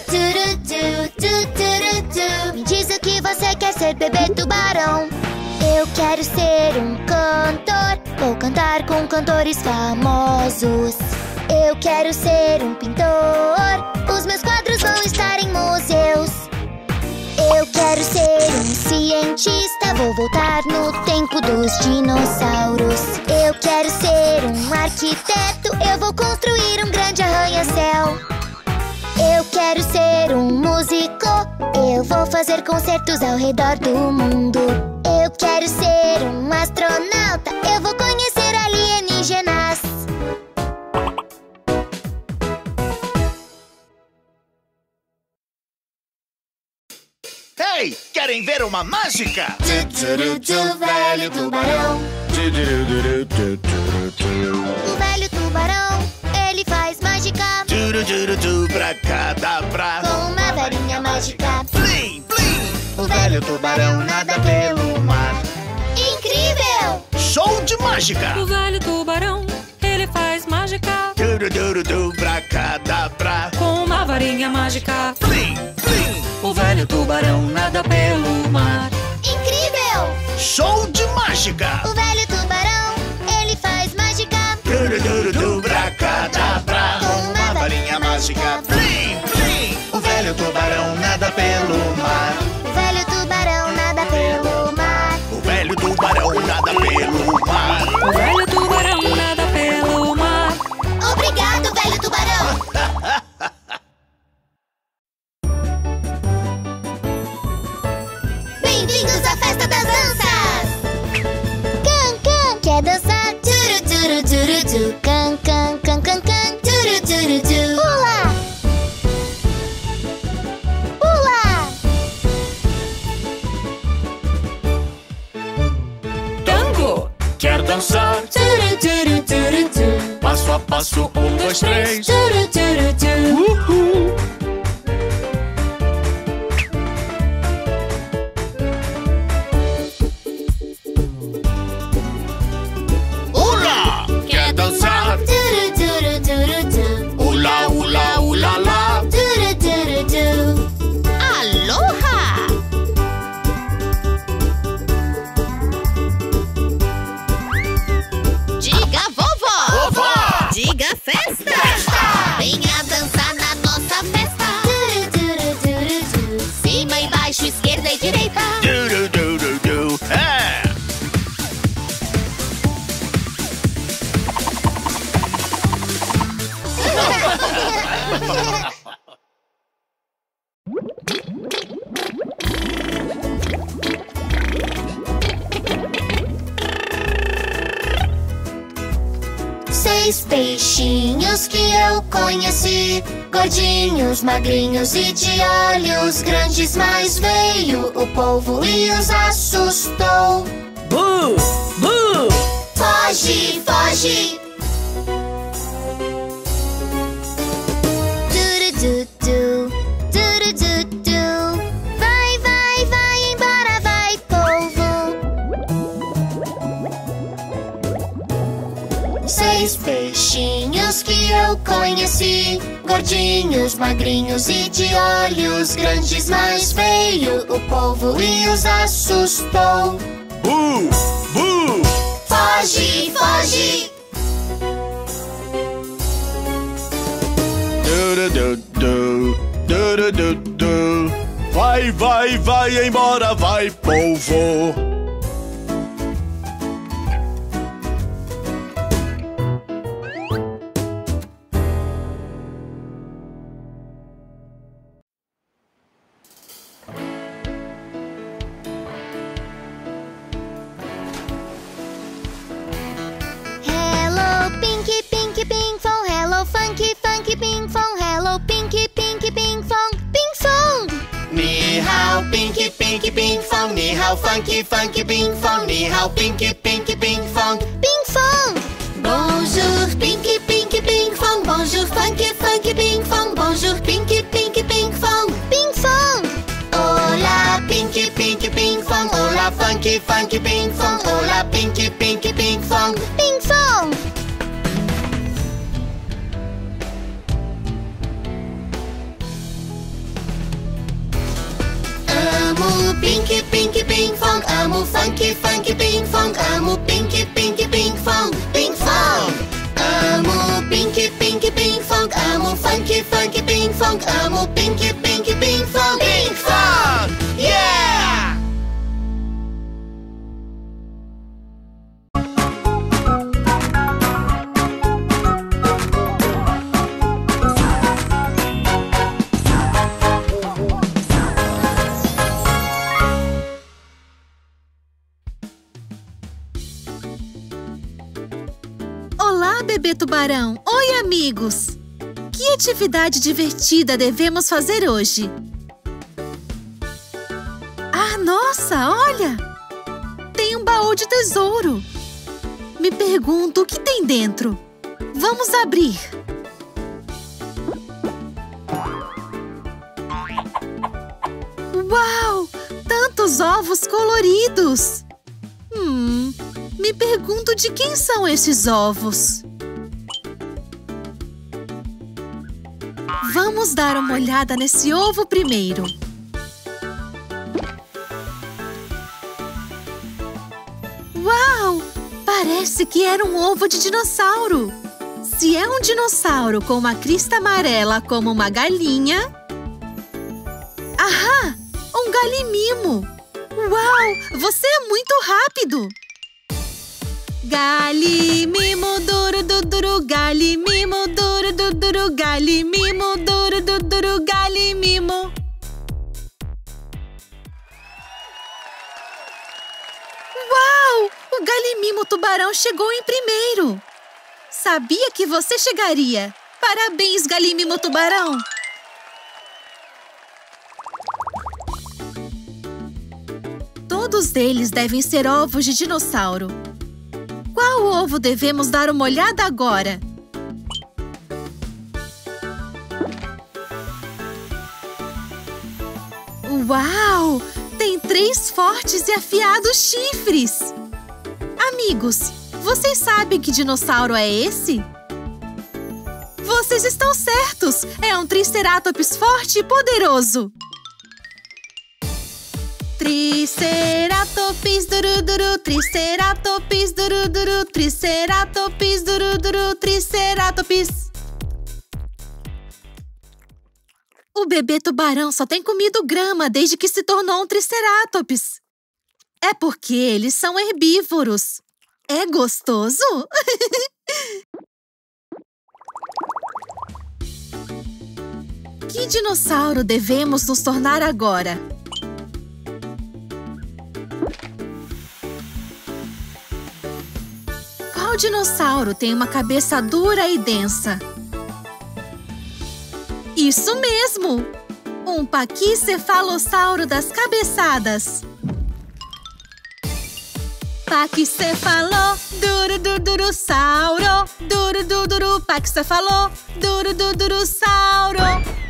Me diz o que você quer ser, bebê tubarão. Eu quero ser um cantor, vou cantar com cantores famosos. Eu quero ser um pintor, os meus quadros vão estar em museus. Eu quero ser um cientista, vou voltar no tempo dos dinossauros. Eu quero ser um arquiteto, eu vou construir um grande arranha-céu. Eu quero ser um músico, eu vou fazer concertos ao redor do mundo. Eu quero ser um astronauta, eu vou conhecer alienígenas. Ei, querem ver uma mágica? O velho tubarão, o velho tubarão, ele faz mágica Turu, turu, tu, pra cada pra. com uma varinha mágica. Plim, plim. O velho tubarão nada pelo mar. Incrível! Show de mágica. O velho tubarão, ele faz mágica Turu, turu, tu, pra cada pra. com uma varinha mágica. Plim, plim. O velho tubarão nada pelo mar. Incrível! Show de mágica. O velho tubarão, ele faz mágica Turu, turu, tu, pra cada pra. com uma varinha mágica. Plim, plim. O velho tubarão nada pelo mar. O velho tubarão nada pelo mar. O velho tubarão nada pelo mar. O velho tubarão nada pelo mar. Obrigado, velho tubarão! Bem-vindos à festa das danças! Can, can, quer dançar? Turu, turu, turu, tu. Can, can, can, can, can. Turu, turu, tu. Pula! Pula! Tango! Quer dançar? Turu, turu, turu, tu. Passo a passo, um, dois, três. Turu, turu, tu. Uhul. Ula! Quer dançar? Turu, turu, turu, tu. Ula, ula, ula, lá. Turu, turu, tu. Aloha! Diga vovó! Vovó! Diga festa! Venha dançar na nossa festa! Turu, turu, turu, tu. Cima e baixo, esquerda e direita! Turu, turu, tu. É! Seis peixinhos que eu conheci, gordinhos, magrinhos e de olhos grandes, mas veio o polvo e os assustou. Bu! Bu! Foge, foge! Du-du-du-du, du-du-du-du. Vai, vai, vai embora, vai, polvo. Seis peixinhos que eu conheci, gordinhos, magrinhos e de olhos grandes, mas veio o polvo e os assustou. Bu! Bu! Foge, foge! Du-du-du-du, du-du-du-du. Vai, vai, vai embora, vai, polvo. Hello, Pinky, Pinky, Ping Fong. Hello, Funky, Funky, Ping Fong. Hello, Pinky, Pinky, Ping Fong. Ping Fong! Ni hao, Pinky, Pinky, Ping Fong. Ni hao, Funky, Funky, Ping Fong. Ni hao, Pinky, Pinky, Ping Fong. Ping Fong! Bonjour, Pinky, Pinky, Ping Fong. Bonjour, Funky, Funky, Ping Fong. Bonjour, Pinky, Pinky, Ping Fong. Ping Fong! Olá, Pinky, Pinky, Ping Fong. Olá, Funky, Funky, Ping Fong. Olá, Pinky, Pinky, Ping Fong. Ping Fong! Amo Pinky, Pinky, Ping Fong. Amo Funky, Funky, Ping Fong. Amo Pinky, Pinky, Ping Fong. Ping Fong! Amo Pinky, Pinky, Ping Fong. Amo Funky, Funky, Ping Fong. Amo Pinky, Pinky, Ping Fong. Ping Fong! Yeah! Olá, bebê tubarão! Oi, amigos! Que atividade divertida devemos fazer hoje? Ah, nossa, olha! Tem um baú de tesouro! Me pergunto o que tem dentro. Vamos abrir! Uau! Tantos ovos coloridos! Hum... Me pergunto de quem são esses ovos. Vamos dar uma olhada nesse ovo primeiro. Uau! Parece que era um ovo de dinossauro. Se é um dinossauro com uma crista amarela como uma galinha... Ahá! Um galimimo! Uau! Você é muito rápido! Galimimo, duro, duro, duro, galimimo, duro, duro, duro, galimimo, duro, duro, duro, galimimo. Uau! O galimimo tubarão chegou em primeiro. Sabia que você chegaria. Parabéns, galimimo tubarão. Todos eles devem ser ovos de dinossauro. Qual ovo devemos dar uma olhada agora? Uau! Tem três fortes e afiados chifres! Amigos, vocês sabem que dinossauro é esse? Vocês estão certos! É um Triceratops forte e poderoso! Triceratops, duru, duru, Triceratops, duru, duru, Triceratops, duru, duru, Triceratops. O bebê tubarão só tem comido grama desde que se tornou um Triceratops. É porque eles são herbívoros. É gostoso? Que dinossauro devemos nos tornar agora? Qual dinossauro tem uma cabeça dura e densa? Isso mesmo! Um paquicefalossauro das cabeçadas. Paquicefalô, duro, duro, duro, sauro. Duro, duro, duro, paquicefalô, duro, duro, duro, sauro.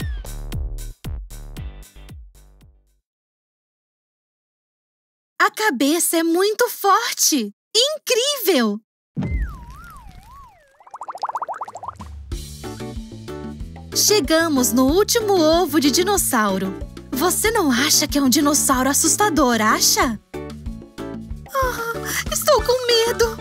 A cabeça é muito forte! Incrível! Chegamos no último ovo de dinossauro. Você não acha que é um dinossauro assustador, acha? Ah, estou com medo!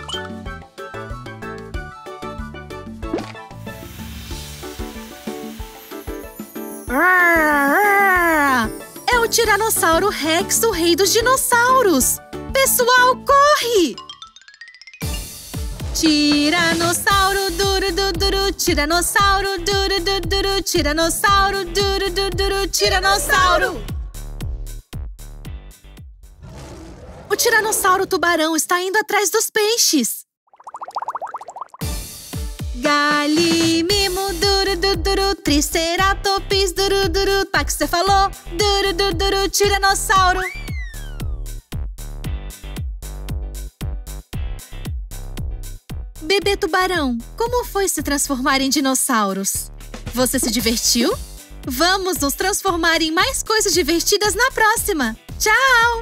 É o Tiranossauro Rex, o rei dos dinossauros! Pessoal, corre! Tiranossauro duro, duro, duro, tiranossauro duro, duro, duro, tiranossauro duro, duro, duro, tiranossauro. O tiranossauro tubarão está indo atrás dos peixes. Galimimo duro, duro, duro, triceratops duro, duro, paquicefalô duro, duro, duro, tiranossauro. Bebê tubarão, como foi se transformar em dinossauros? Você se divertiu? Vamos nos transformar em mais coisas divertidas na próxima! Tchau!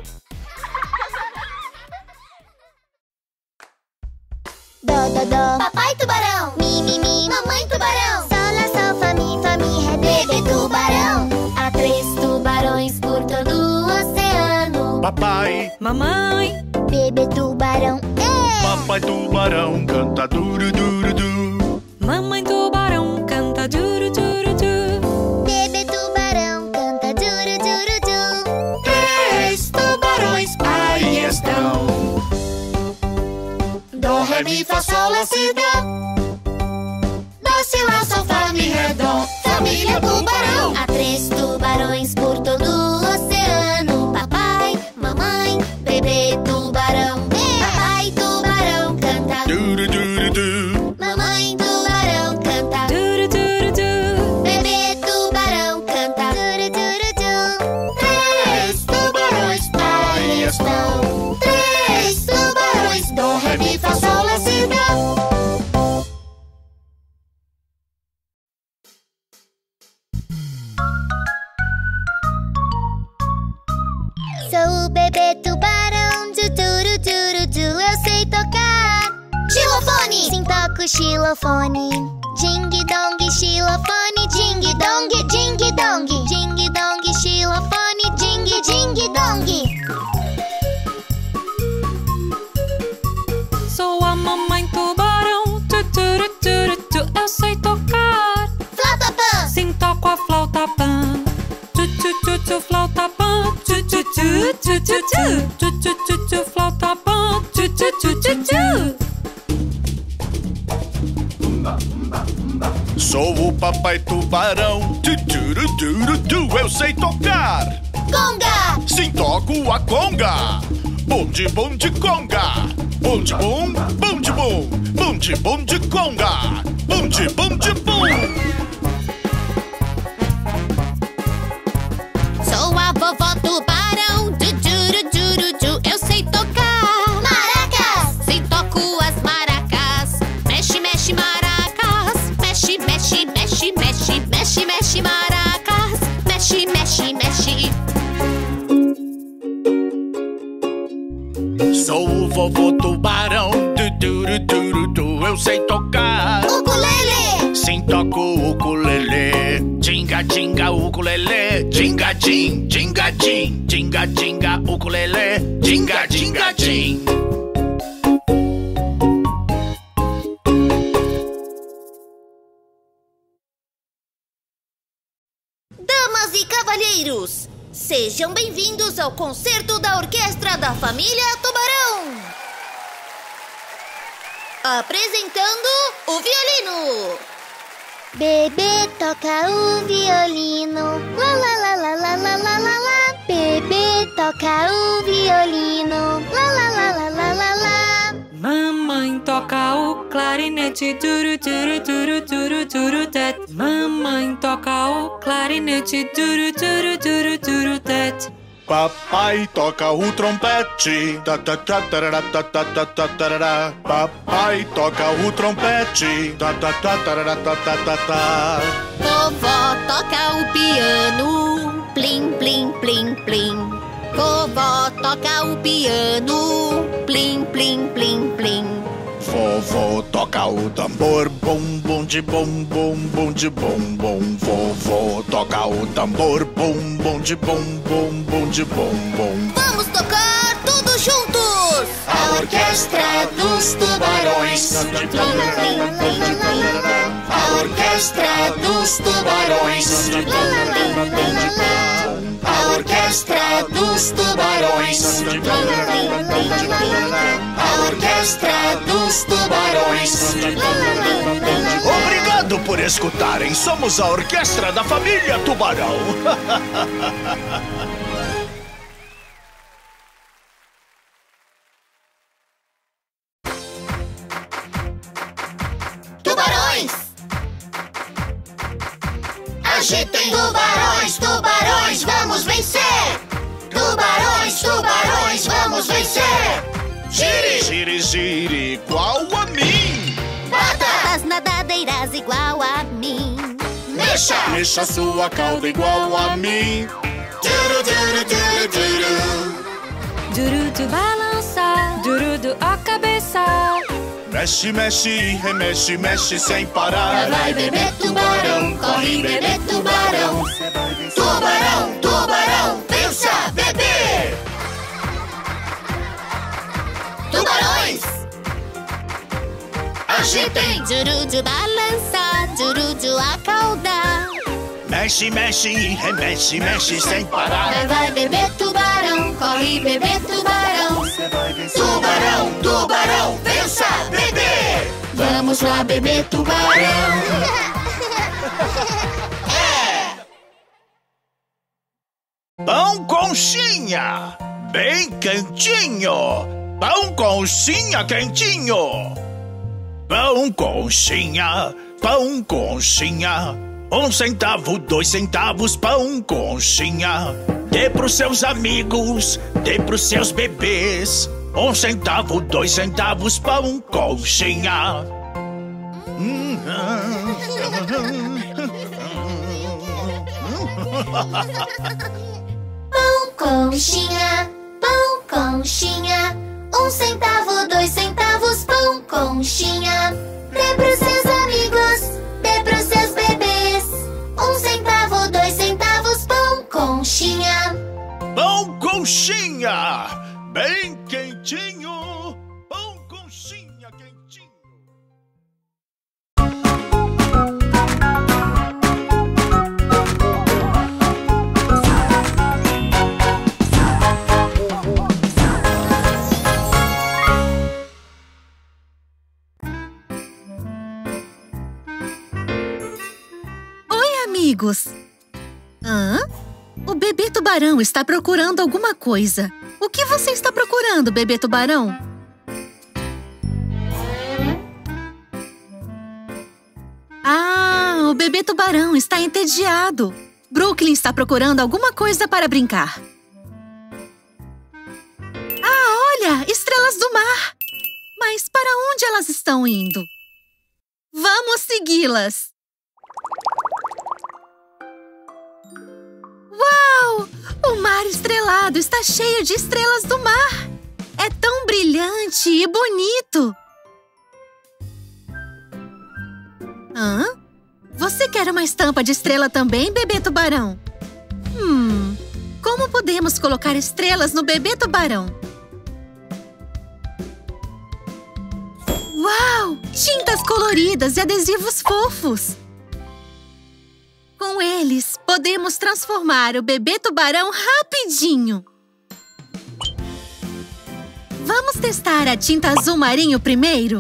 Dó, dó, dó. Papai tubarão, Mi, mi, mi. mamãe tubarão, Sol, lá, sol, fá, mi, fá, mi, ré, bebê tubarão, Há três tubarões por todo o oceano. Papai, Mamãe, Bebê tubarão, é! papai tubarão canta duro, duro, duro. mamãe tubarão canta duro, duro, duro. Bebê tubarão canta duro, duro, duro. Três tubarões aí estão. Dó, ré, mi, fá, sol, lá, si, dó. Dó, si, lá, sol, fá, mi, ré, dó. Família tubarão. Há três tubarões por todo o oceano. Papai, mamãe, bebê tubarão, é! Papai tubarão canta, Duro, duro, duro. mamãe tubarão canta, Duro, duro, duro. bebê tubarão canta, duro, duro, duro. Três tubarões aí estão. Três tubarões, Dó, ré, mi, fá, sol, lá, si, dó. sou o bebê tubarão, du, duro, duro, du, eu sei tocar. xilofone, Sim, toco xilofone. Ding dong, xilofone, ding dong, ding dong. Ding dong, xilofone, ding ding dong. Sou a mamãe tubarão, tu, turu, turu, tu, eu sei tocar. flauta pan, Sim, toco a flauta pan. Tu, tu, tu, tu, flauta pan. Tu, tu, tu, tu, tu, tu. Tu, tu, tu, tu, flauta pan. Tu, tu, tu, tu, tu. Sou o papai tubarão, tu, turu, turu, tu, eu sei tocar. conga, Sim, toco a conga. Bom de bom de conga. Bom de bom, bom de bom. Bom de bom de conga. Bom de bom de bom. sou a vovó tubarão, du, duru, duru, du, eu sei tocar. Maracas, sim, toco as maracas. Mexe, mexe, maracas. Mexe, mexe, mexe, mexe, mexe, mexe, maracas. Mexe, mexe, mexe. Sou o vovô tubarão, tu, turu, turu, tu, eu sei tocar. Ukulele, Sim, toco o ukulele. Tinga, tinga, ukulele. Tinga, tim, tinga, tim. Tinga, tinga, ukulele. Tinga, tinga, tim. damas e cavalheiros, sejam bem-vindos ao concerto da Orquestra da Família Tubarão. Apresentando o violino. Bebê toca o violino. Lá, lá, lá, lá, lá, lá, lá, lá, lá. Bebê toca o violino. Lá, lá, lá, lá, lá, lá, lá. Mamãe toca o clarinete, turu turu turu turu turu tet. Mamãe toca o clarinete, turu turu turu turu tet. Papai toca o trompete. Ta ta ta tarara, ta ta ta ta tarara. Papai toca o trompete. Ta ta ta tarara, ta ta ta ta. Vovó toca o piano. Plim, plim, plim, plim. Vovó toca o piano. Plim, plim, plim, plim. Vovô toca o tambor, bum bum de bum bum bum de bum bum. Vovô toca o tambor, bum bum de bum bum bum de bum bum. Vamos tocar todos juntos! A orquestra dos tubarões. A orquestra dos tubarões. A orquestra dos tubarões. A orquestra dos tubarões. Obrigado por escutarem. Somos a orquestra da família Tubarão. Tubarões! Agitem! Tubarões, tubarões, vamos vencer! Tubarões, tubarões, vamos vencer! Gire! Gire, gire, igual a mim. Bata! As nadadeiras igual a mim. Mexa! Mexa sua cauda igual a mim. Turu, turu, turu, turu. Duru do balança, duru do a cabeça. Mexe, mexe e remexe, mexe sem parar. Vai beber tubarão, corre beber tubarão. Tubarão, tubarão, pensa beber. Tubarões! Agitem! Jurudu balança, jurudu a cauda. Mexe, mexe e remexe, mexe sem parar. Vai beber tubarão, corre beber tubarão. Tubarão, tubarão, pensa beber. Vamos lá beber tubarão. É! Pão conchinha, bem quentinho. Pão conchinha quentinho. Pão conchinha, pão conchinha. Um centavo, dois centavos, pão conchinha. Dê pros seus amigos, dê pros seus bebês. Um centavo, dois centavos, pão conchinha. Pão conchinha, pão conchinha. Um centavo, dois centavos, pão conchinha. Dê pros seus amigos, dê pros seus bebês. Um centavo, dois centavos, pão conchinha. Pão conchinha, bem quentinho. Pão conchinha quentinho. Amigos. Hã? O bebê tubarão está procurando alguma coisa. O que você está procurando, bebê tubarão? Ah, o bebê tubarão está entediado. Brooklyn está procurando alguma coisa para brincar. Ah, olha! Estrelas do mar! Mas para onde elas estão indo? Vamos segui-las! Uau! O mar estrelado está cheio de estrelas do mar! É tão brilhante e bonito! Hã? Você quer uma estampa de estrela também, bebê tubarão? Hum... Como podemos colocar estrelas no bebê tubarão? Uau! Tintas coloridas e adesivos fofos! Com eles, podemos transformar o bebê tubarão rapidinho. Vamos testar a tinta azul marinho primeiro?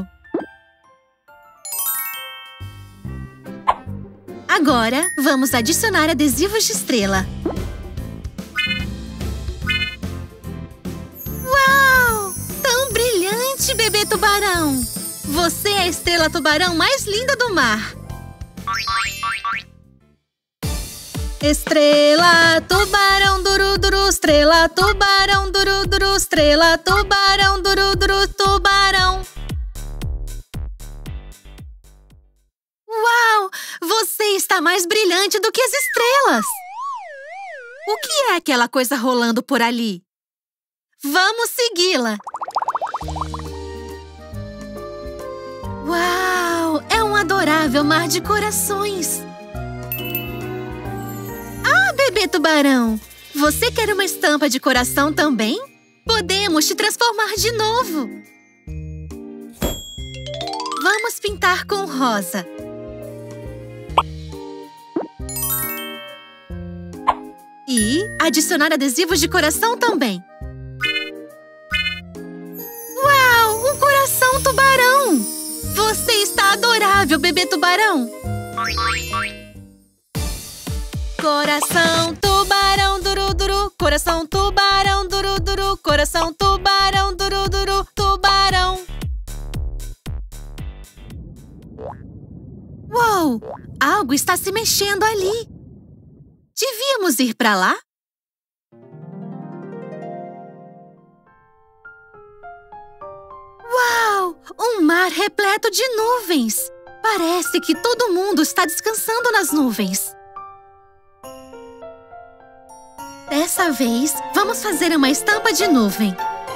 Agora, vamos adicionar adesivos de estrela. Uau! Tão brilhante, bebê tubarão! Você é a estrela tubarão mais linda do mar. Estrela, tubarão, duru, duru, estrela, tubarão, duru, duru, estrela, tubarão, duru, duru, tubarão. Uau! Você está mais brilhante do que as estrelas! O que é aquela coisa rolando por ali? Vamos segui-la! Uau! É um adorável mar de corações! Ah, bebê tubarão! Você quer uma estampa de coração também? Podemos te transformar de novo! Vamos pintar com rosa. E adicionar adesivos de coração também. Uau! Um coração tubarão! Você está adorável, bebê tubarão! Coração tubarão, duru, duru. Coração tubarão, duru, duru. Coração tubarão, duru, duru. Tubarão. Uau! Algo está se mexendo ali. Devíamos ir para lá? Uau! Um mar repleto de nuvens! Parece que todo mundo está descansando nas nuvens. Dessa vez, vamos fazer uma estampa de nuvem.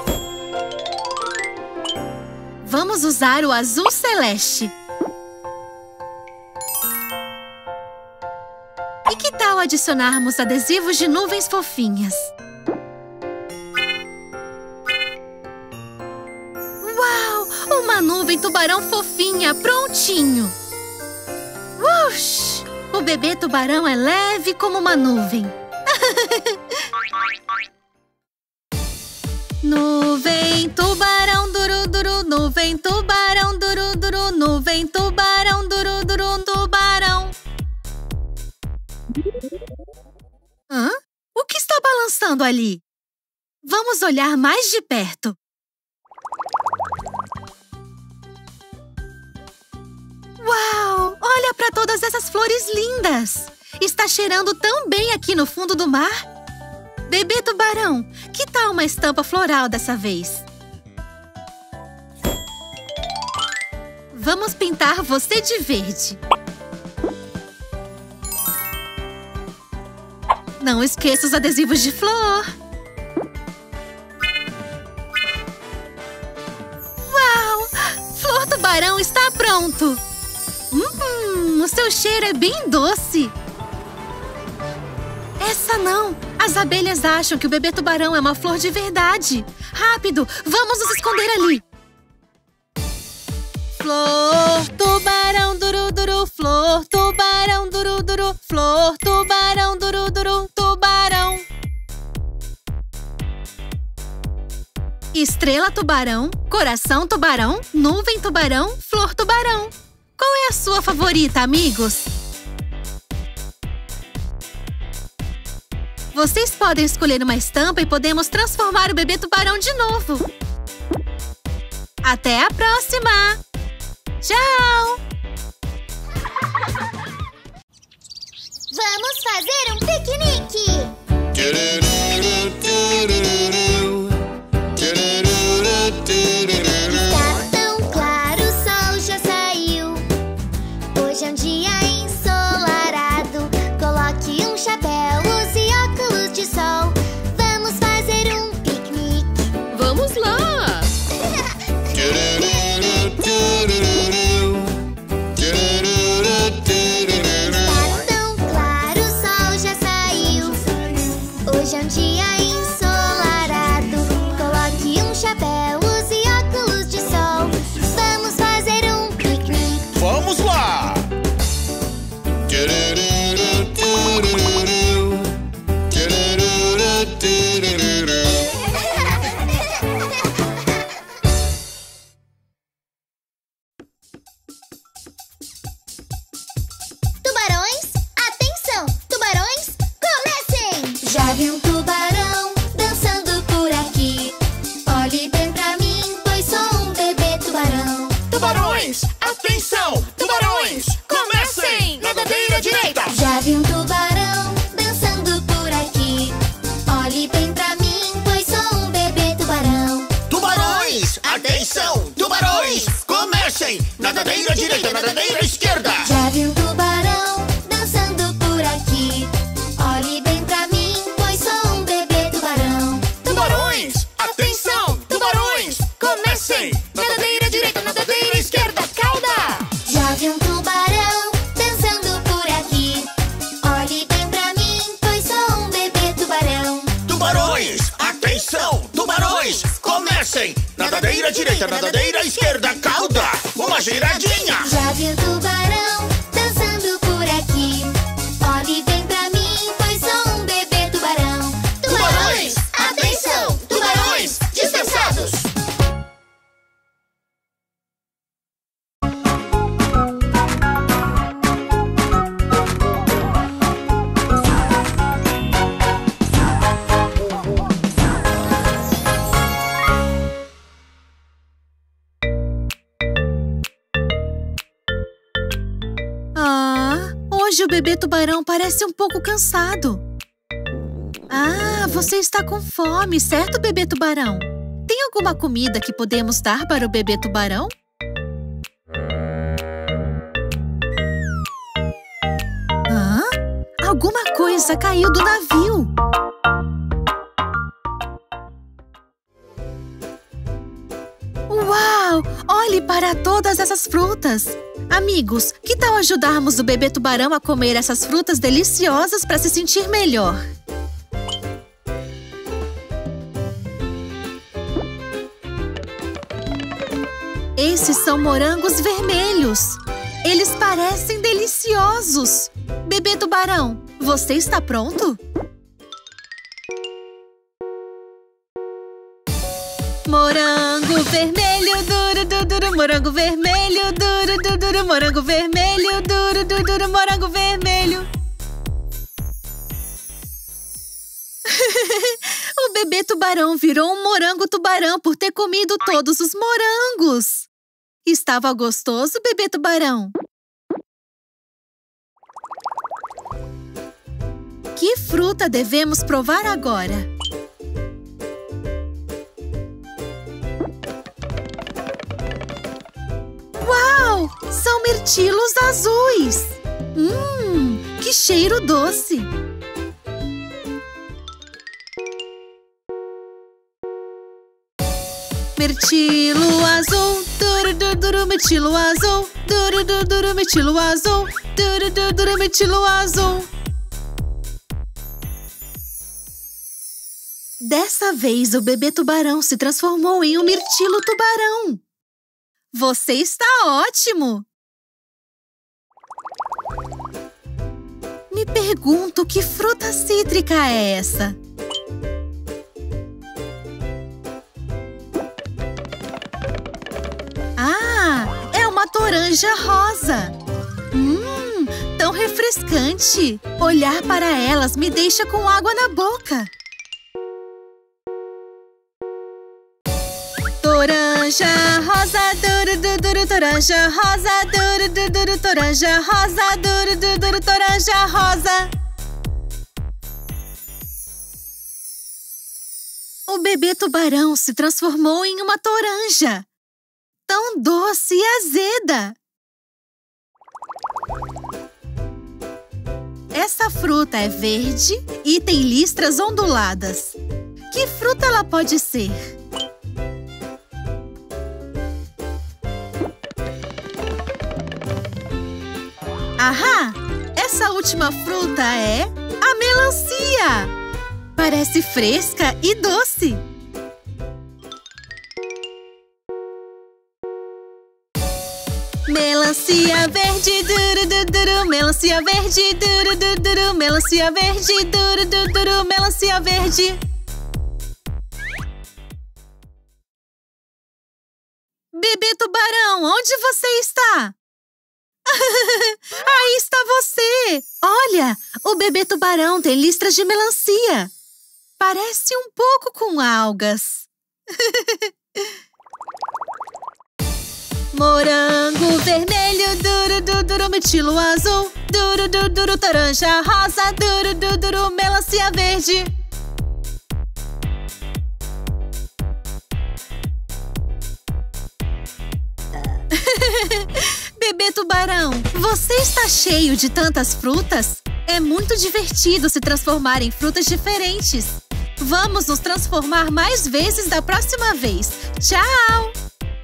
Vamos usar o azul celeste. E que tal adicionarmos adesivos de nuvens fofinhas? Uau! Uma nuvem tubarão fofinha, prontinho! Ush! O bebê tubarão é leve como uma nuvem. Nuvem tubarão, duru, duru. Nuvem tubarão, duru, duru. Nuvem tubarão, duru, duru. Tubarão. Hã? O que está balançando ali? Vamos olhar mais de perto. Uau! Olha para todas essas flores lindas! Está cheirando tão bem aqui no fundo do mar. Bebê tubarão, que tal uma estampa floral dessa vez? Vamos pintar você de verde. Não esqueça os adesivos de flor. Uau! Flor tubarão está pronto. Hum, o seu cheiro é bem doce. Essa não! As abelhas acham que o bebê tubarão é uma flor de verdade. Rápido, vamos nos esconder ali. Flor tubarão, duru, duru. Flor tubarão, duru, duru. Flor tubarão, duru, duru. Tubarão. Estrela tubarão, coração tubarão, nuvem tubarão, flor tubarão. Qual é a sua favorita, amigos? Vocês podem escolher uma estampa e podemos transformar o bebê tubarão de novo. Até a próxima! Tchau! Vamos fazer um piquenique! Está tão claro, o sol já saiu. Hoje é um dia ensolarado. Coloque um chapéu, use óculos de sol. Vamos fazer um piquenique. Vamos lá! Está tão claro, o sol já saiu. Hoje é um dia ensolarado. Coloque um chapéu, use óculos de sol. Vamos fazer um piquenique. Vamos lá! Tubarões, atenção! Tubarões, comecem! Já vi um tubarão dançando por aqui. Olhe bem pra mim, pois sou um bebê tubarão. Tubarões! nadadeira direita, nadadeira esquerda. Já vi um tubarão dançando por aqui. Olhe bem pra mim, pois sou um bebê tubarão. Tubarões, atenção, tubarões, comecem. Nadadeira direita, nadadeira esquerda, cauda. Já vi um tubarão dançando por aqui. Olhe bem pra mim, pois sou um bebê tubarão. Tubarões, atenção, tubarões, comecem. Nadadeira direita, nadadeira esquerda, cauda. Uma giradinha. Já vi um tubarão dançando por aqui. Olhe bem pra mim, pois sou um bebê tubarão. Tubarões, atenção, tubarões, dispensados. Ah, hoje o bebê tubarão parece um pouco cansado. Ah, você está com fome, certo, bebê tubarão? Tem alguma comida que podemos dar para o bebê tubarão? Hã? Alguma coisa caiu do navio. Uau! Olhe para todas essas frutas. Amigos, que tal ajudarmos o bebê tubarão a comer essas frutas deliciosas para se sentir melhor? Esses são morangos vermelhos. Eles parecem deliciosos. Bebê tubarão, você está pronto? Morango vermelho, duro, duro, duro, morango vermelho, duro, duro, duro, morango vermelho, duro, duro, duro, morango vermelho. O bebê tubarão virou um morango tubarão por ter comido todos os morangos. Estava gostoso, bebê tubarão? Que fruta devemos provar agora? Uau! São mirtilos azuis! Hum, que cheiro doce! Mirtilo azul, duro, duro, duro, mirtilo azul, duro, duro, duro, mirtilo azul, duro, duro, duro, mirtilo azul. Dessa vez, o bebê tubarão se transformou em um mirtilo tubarão. Você está ótimo! Me pergunto que fruta cítrica é essa? Ah, é uma toranja rosa! Hum, tão refrescante! Olhar para elas me deixa com água na boca. Toranja rosa, duro, duro, duro, toranja rosa, duro, duro, duro, toranja rosa, duro, duro, duro, toranja rosa. O bebê tubarão se transformou em uma toranja. Tão doce e azeda. Essa fruta é verde e tem listras onduladas. Que fruta ela pode ser? Ahá! Essa última fruta é a melancia! Parece fresca e doce! Melancia verde, duro, duro, duro, melancia verde, duro, duro, duro, melancia verde, duro, duro, duro, melancia verde. Bebê tubarão, onde você está? Aí está você! Olha, o bebê tubarão tem listras de melancia. Parece um pouco com algas. Morango vermelho, duro, duro, duro, mirtilo azul, duro, duro, duro, toranja rosa, duro, duro, duro, melancia verde. Bebê Tubarão, você está cheio de tantas frutas? É muito divertido se transformar em frutas diferentes. Vamos nos transformar mais vezes da próxima vez. Tchau!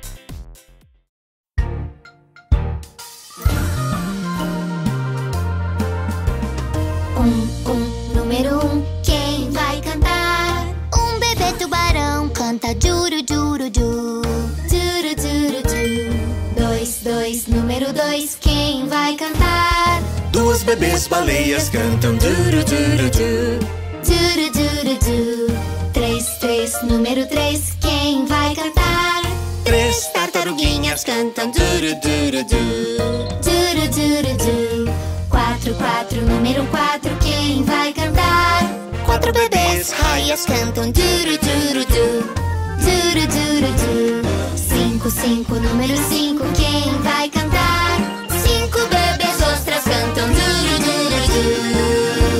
Um, um, número um, quem vai cantar? Um bebê tubarão canta juru, juru, juru. Juru, juru, juru. Dois, dois, número dois, quem vai cantar? Duas bebês baleias cantam juru, juru, juru. Juru, juru, juru. Três, três, número três, quem vai cantar? Três tartaruguinhas cantam juru, juru, juru. Juru, juru, juru. Quatro, quatro, número quatro, quem vai cantar? Quatro bebês Raias cantam juru, juru, juru. Juru, juru, juru. Cinco, cinco, número cinco, quem vai cantar? Cinco bebês ostras cantam juru, juru, juru.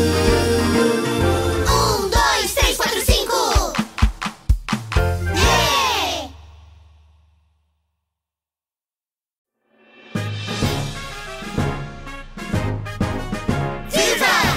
Um, dois, três, quatro, cinco. Yeah! Viva!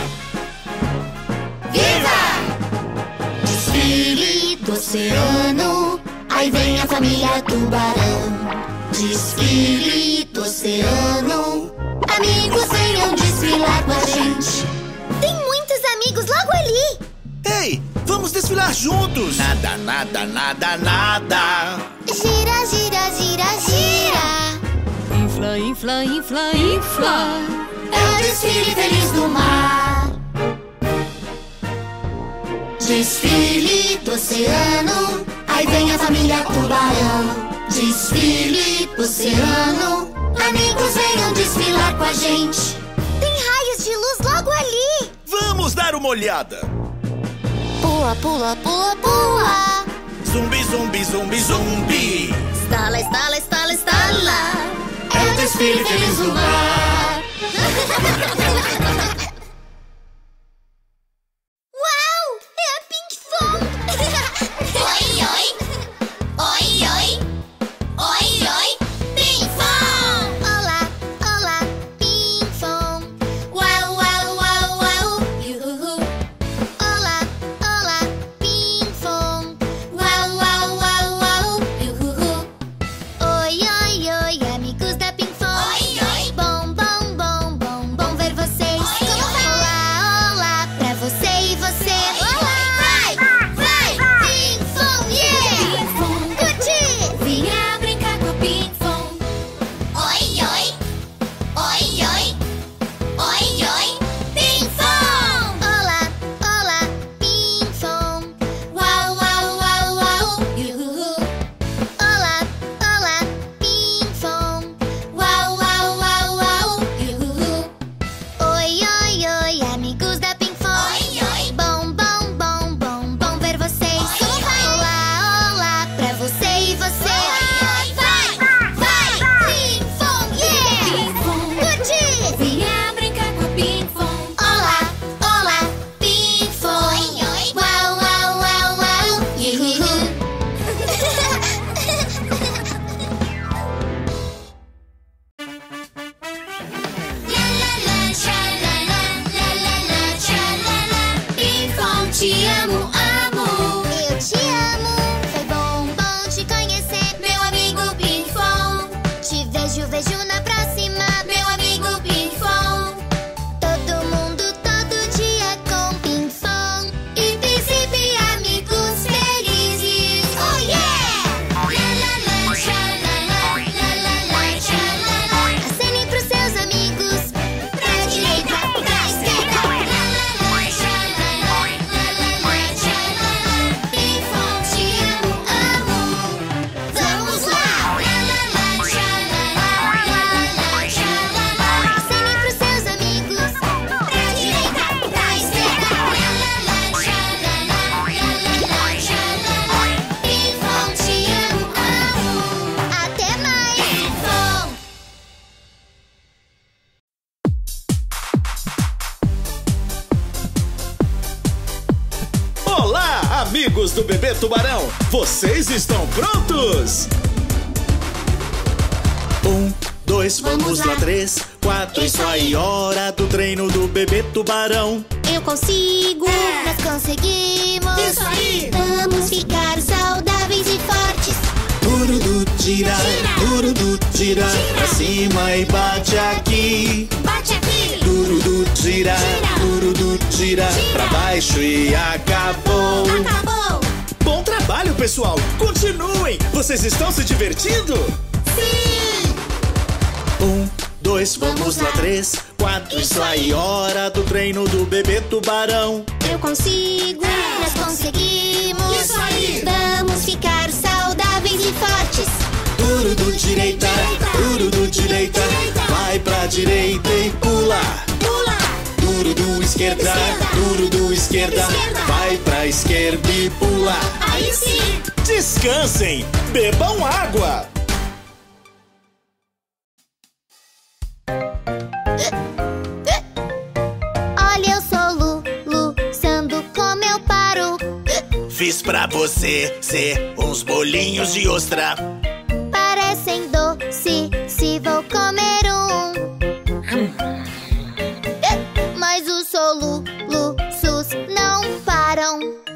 Viva! Desfile do oceano, aí vem a família tubarão. Desfile do oceano, amigos venham desfilar com a gente. Tem muitos amigos logo ali. Ei, vamos desfilar juntos! Nada, nada, nada, nada! Gira, gira, gira, gira. Infla, infla, infla, infla. É o desfile feliz do mar. Desfile do oceano, aí vem a família tubarão. Desfile do oceano, amigos venham desfilar com a gente. Tem raios de luz logo ali. Vamos dar uma olhada! Pula, pula, pula, pula. Zumbi, zumbi, zumbi, zumbi! Estala, estala, estala, estala. É o desfile feliz do mar. Uau! É a Pink Fong! Oi, oi! Oi, oi! Oi, oi! Pink Fong! Olá, olá, Pink Fong! Uau, uau, uau, uau! Yuhu! Olá, olá, Pink Fong! Uau, uau, uau, uau! Yuhu! Oi, oi, oi, amigos da Pink Fong! Oi, oi! Bom, bom, bom, bom, bom ver vocês! Oi, oi! Olá, olá, pra você e você! Olá! Vai, vai! Pink Fong, yeah! Curti! Venha brincar com a Pink Fong. Oi, oi! Oi, oi! Oi, oi! Pink Fong! Olá, olá, Pink Fong! Uau, uau, uau, uau! Yuhu! Olá, olá, Pink Fong! Uau, uau, uau, uau! Yuhu! Oi, oi, oi, amigos da Pink Fong! Oi, oi! Bom, bom, bom, bom, bom ver vocês! Olá, olá, pra você e você! Vai, vai! Pink Fong, yeah! Curti! Venha brincar com a Pink Fong. Olá, olá, Pink Fong! Uau, uau, uau, uau! Yuhu! La la la, tchalala, la la la, tchalala. Pink Fong, te amo, amo. Eu te amo. Foi bom, bom te conhecer, meu amigo Pink Fong. Te vejo, vejo na próxima, meu amigo Pink Fong. Todo mundo, todo dia com Pink Fong. E príncipe, amigos felizes. Oh yeah! La la la, tchalala, la la la, tchalala. Acene pros seus amigos, pra direita, pra esquerda. La la la, tchalala, la la la, tchalala. Pink Fong, te amo, amo. Vamos lá! La la la, tchalala, la la la, tchalala. Acene pros seus amigos, pra direita, pra esquerda. La la la, tchalala, la la la, tchalala. Pink Fong, te amo, amo. Até mais, Pink Fong. Olá, amigos do Bebê Tubarão! Vocês estão prontos? Um, dois. dois, vamos lá, três, quatro. Isso aí, hora do treino do bebê tubarão. Eu consigo, nós conseguimos. Isso aí. Vamos ficar saudáveis e fortes. Turudu, tira, turudu, tira, pra cima e bate aqui. Bate aqui. Turudu, tira, turudu, tira, pra baixo e acabou. Acabou. Bom trabalho, pessoal! Continuem! Vocês estão se divertindo? Sim. Um, dois, vamos lá, três, quatro. Isso aí, hora do treino do bebê tubarão. Eu consigo, nós conseguimos. Isso aí. Vamos ficar saudáveis e fortes. Turudu, direita, turudu, direita, vai pra direita e pula. Pula. Turudu, esquerda, turudu, esquerda, vai pra esquerda e pula. Aí sim. Descansem, bebam água. Olha, eu sou Lu, Lu, sando como eu paro. Fiz pra você ser uns bolinhos de ostra. Parecem doce, se vou comer um. Mas os solu, lu, sus não param.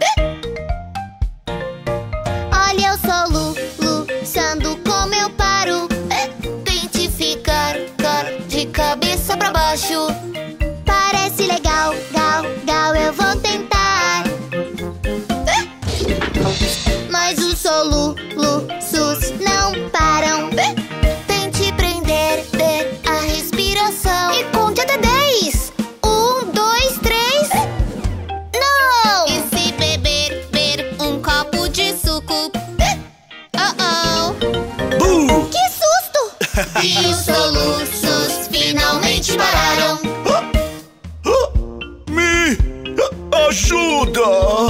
Olha, eu sou Lu, Lu, sando como eu paro. Tente ficar, car, de cabeça pra baixo. Parece legal, gal, gal, eu vou tentar. Mas os solu, lu, sus não param. Tente prender de, a respiração e conte até dez. Um, dois, três. Não! E se beber, beber um copo de suco? Oh, oh. Buh! Que susto! E os soluços finalmente pararam. Me ajuda!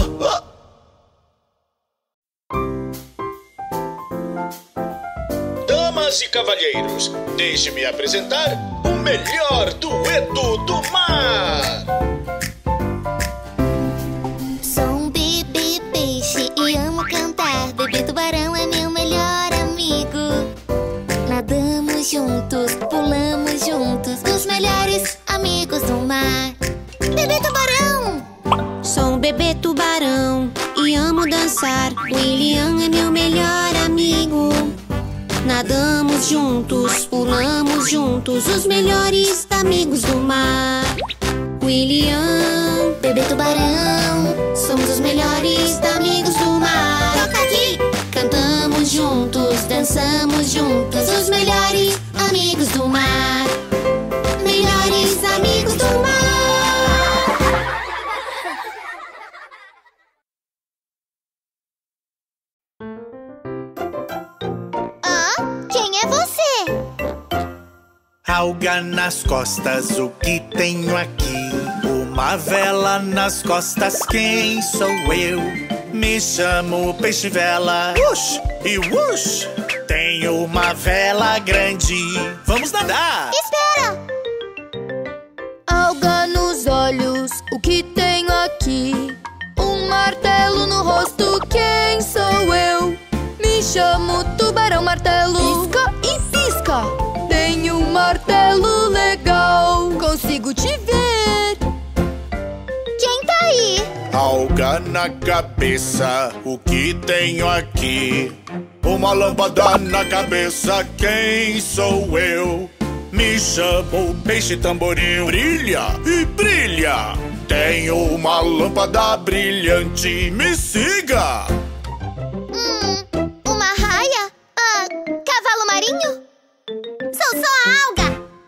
Damas e cavalheiros, deixe-me apresentar o melhor dueto do mar! Sou um bebê peixe e amo cantar. Bebê tubarão é meu melhor amigo. Nadamos juntos, pulamos juntos, os melhores amigos do mar. Bebê tubarão! Sou um bebê tubarão e amo dançar. William é meu melhor amigo. Nadamos juntos, pulamos juntos, os melhores amigos do mar. William, Bebê tubarão, somos os melhores amigos do mar. toca aqui! Cantamos juntos, dançamos juntos, os melhores amigos do mar. Melhores amigos do mar. Ah, quem é você? Alga nas costas, o que tenho aqui? Uma vela nas costas, quem sou eu? Me chamo Peixe Vela. Ush e ush! Tenho uma vela grande. Vamos nadar! Espera! Alga nos olhos, o que tenho aqui? Um martelo no rosto, quem sou eu? Me chamo Tubarão Martelo. Pisca e pisca. Tenho um martelo legal, consigo te ver. Quem tá aí? Alga na cabeça, o que tenho aqui? Uma lâmpada na cabeça, quem sou eu? Me chamo Peixe Tamborim. Brilha e brilha. Tenho uma lâmpada brilhante, me siga. Hum, uma raia? Ah, cavalo marinho? Sou só a alga.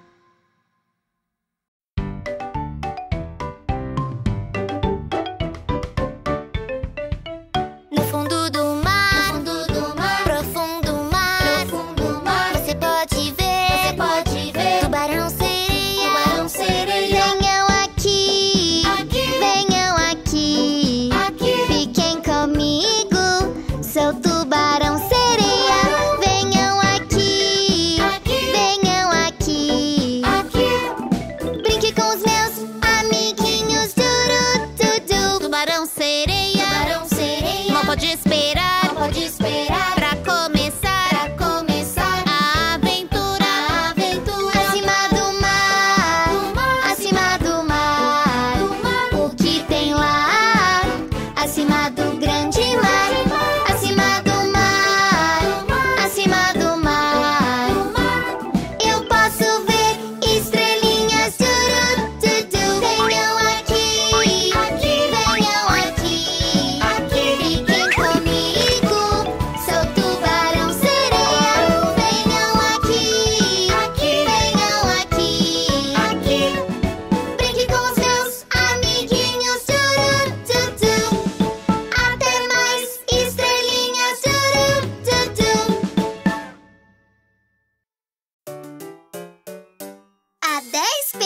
No fundo do mar, no fundo do mar, profundo mar, profundo mar, você pode ver, você pode ver, tubarão sereia, tubarão sereia. Venham aqui, aqui, venham aqui, aqui, fiquem comigo.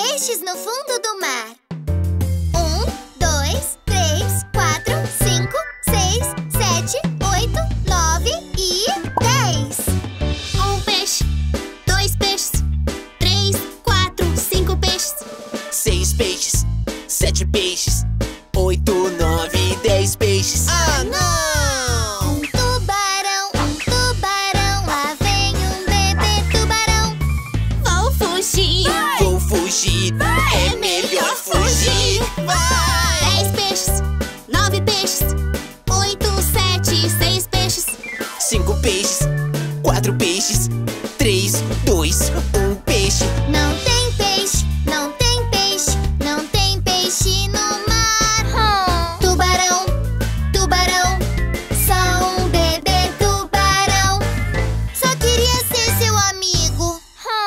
peixes no fundo do mar. Um, dois, três, quatro, cinco, seis, sete, oito, nove e dez. Um peixe, dois peixes, três, quatro, cinco peixes. Seis peixes, sete peixes, oito, nove, dez peixes. Ah, não! Um tubarão, um tubarão, lá vem um bebê tubarão. Vou fugir, Vou fugir, é melhor fugir. vai! Dez peixes, nove peixes, oito, sete, seis peixes. Cinco peixes, quatro peixes, três, dois, um peixe. Não tem peixe, não tem peixe, não tem peixe no mar. Tubarão, tubarão, só um bebê tubarão. Só queria ser seu amigo.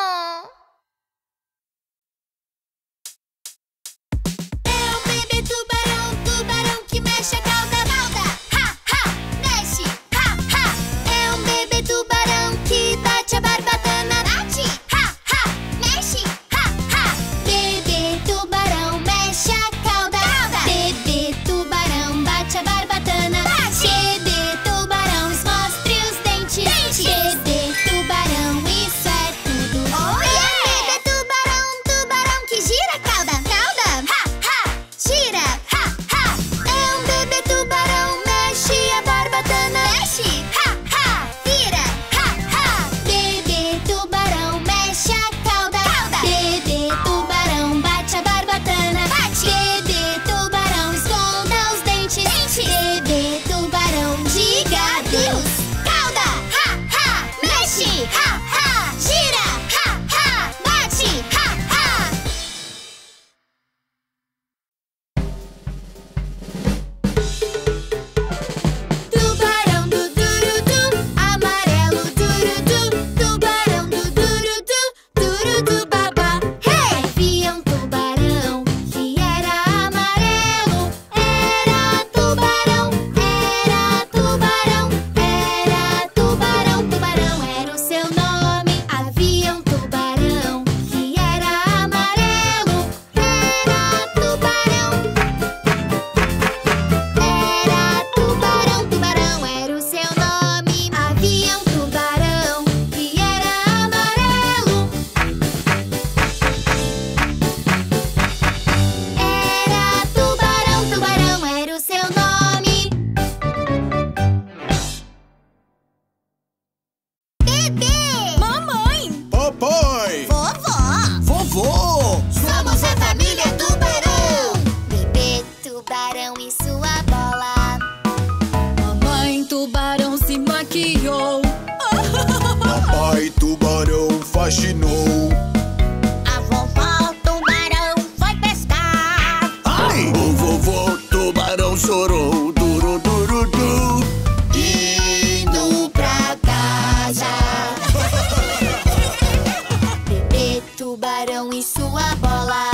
É um bebê tubarão, tubarão que mexe a cauda, cauda. Ha, ha, mexe, ha, ha. É um bebê tubarão que bate a barbatana, bate. Ha, ha, mexe, ha, ha. Bebê tubarão mexe a cauda, cauda. Bebê tubarão bate a barbatana, bate. Bebê tubarão mostre os dentes, dentes. Bebê tubarão, isso é tudo. Oh, yeah! Bebê tubarão, tubarão que gira a cauda, cauda. Ha, ha, gira, ha, ha. É um bebê tubarão, mexe a barbatana, mexe, ha, ha, vira, ha, ha. Bebê tubarão mexe a cauda, cauda. Bebê tubarão bate a barbatana, bate. Bebê tubarão esconda os dentes, dentes. Bebê tubarão diga adeus. Cauda, ha, ha, mexe, ha, ha, gira, ha, ha, bate, ha, ha. Tubarão do durudu, amarelo durudu. Tubarão do durudu, durudu babá. Hey! Havia um tubarão que era amarelo. Era tubarão, era tubarão, era tubarão. Tubarão era o seu nome. Havia um tubarão que era amarelo. Era tubarão. Era tubarão, tubarão era o seu nome. Havia um tubarão que era amarelo. Era tubarão, tubarão era o seu nome. Bebê! Mamãe! Papai! Vovó! Vovô! Somos a família Tubarão! Bebê tubarão e sua bola. Mamãe tubarão se maquiou. Papai tubarão faxinou. A vovó tubarão foi pescar. Ai! O vovô tubarão chorou. Duro, duro, du. Indo pra casa. Bebê tubarão e sua bola.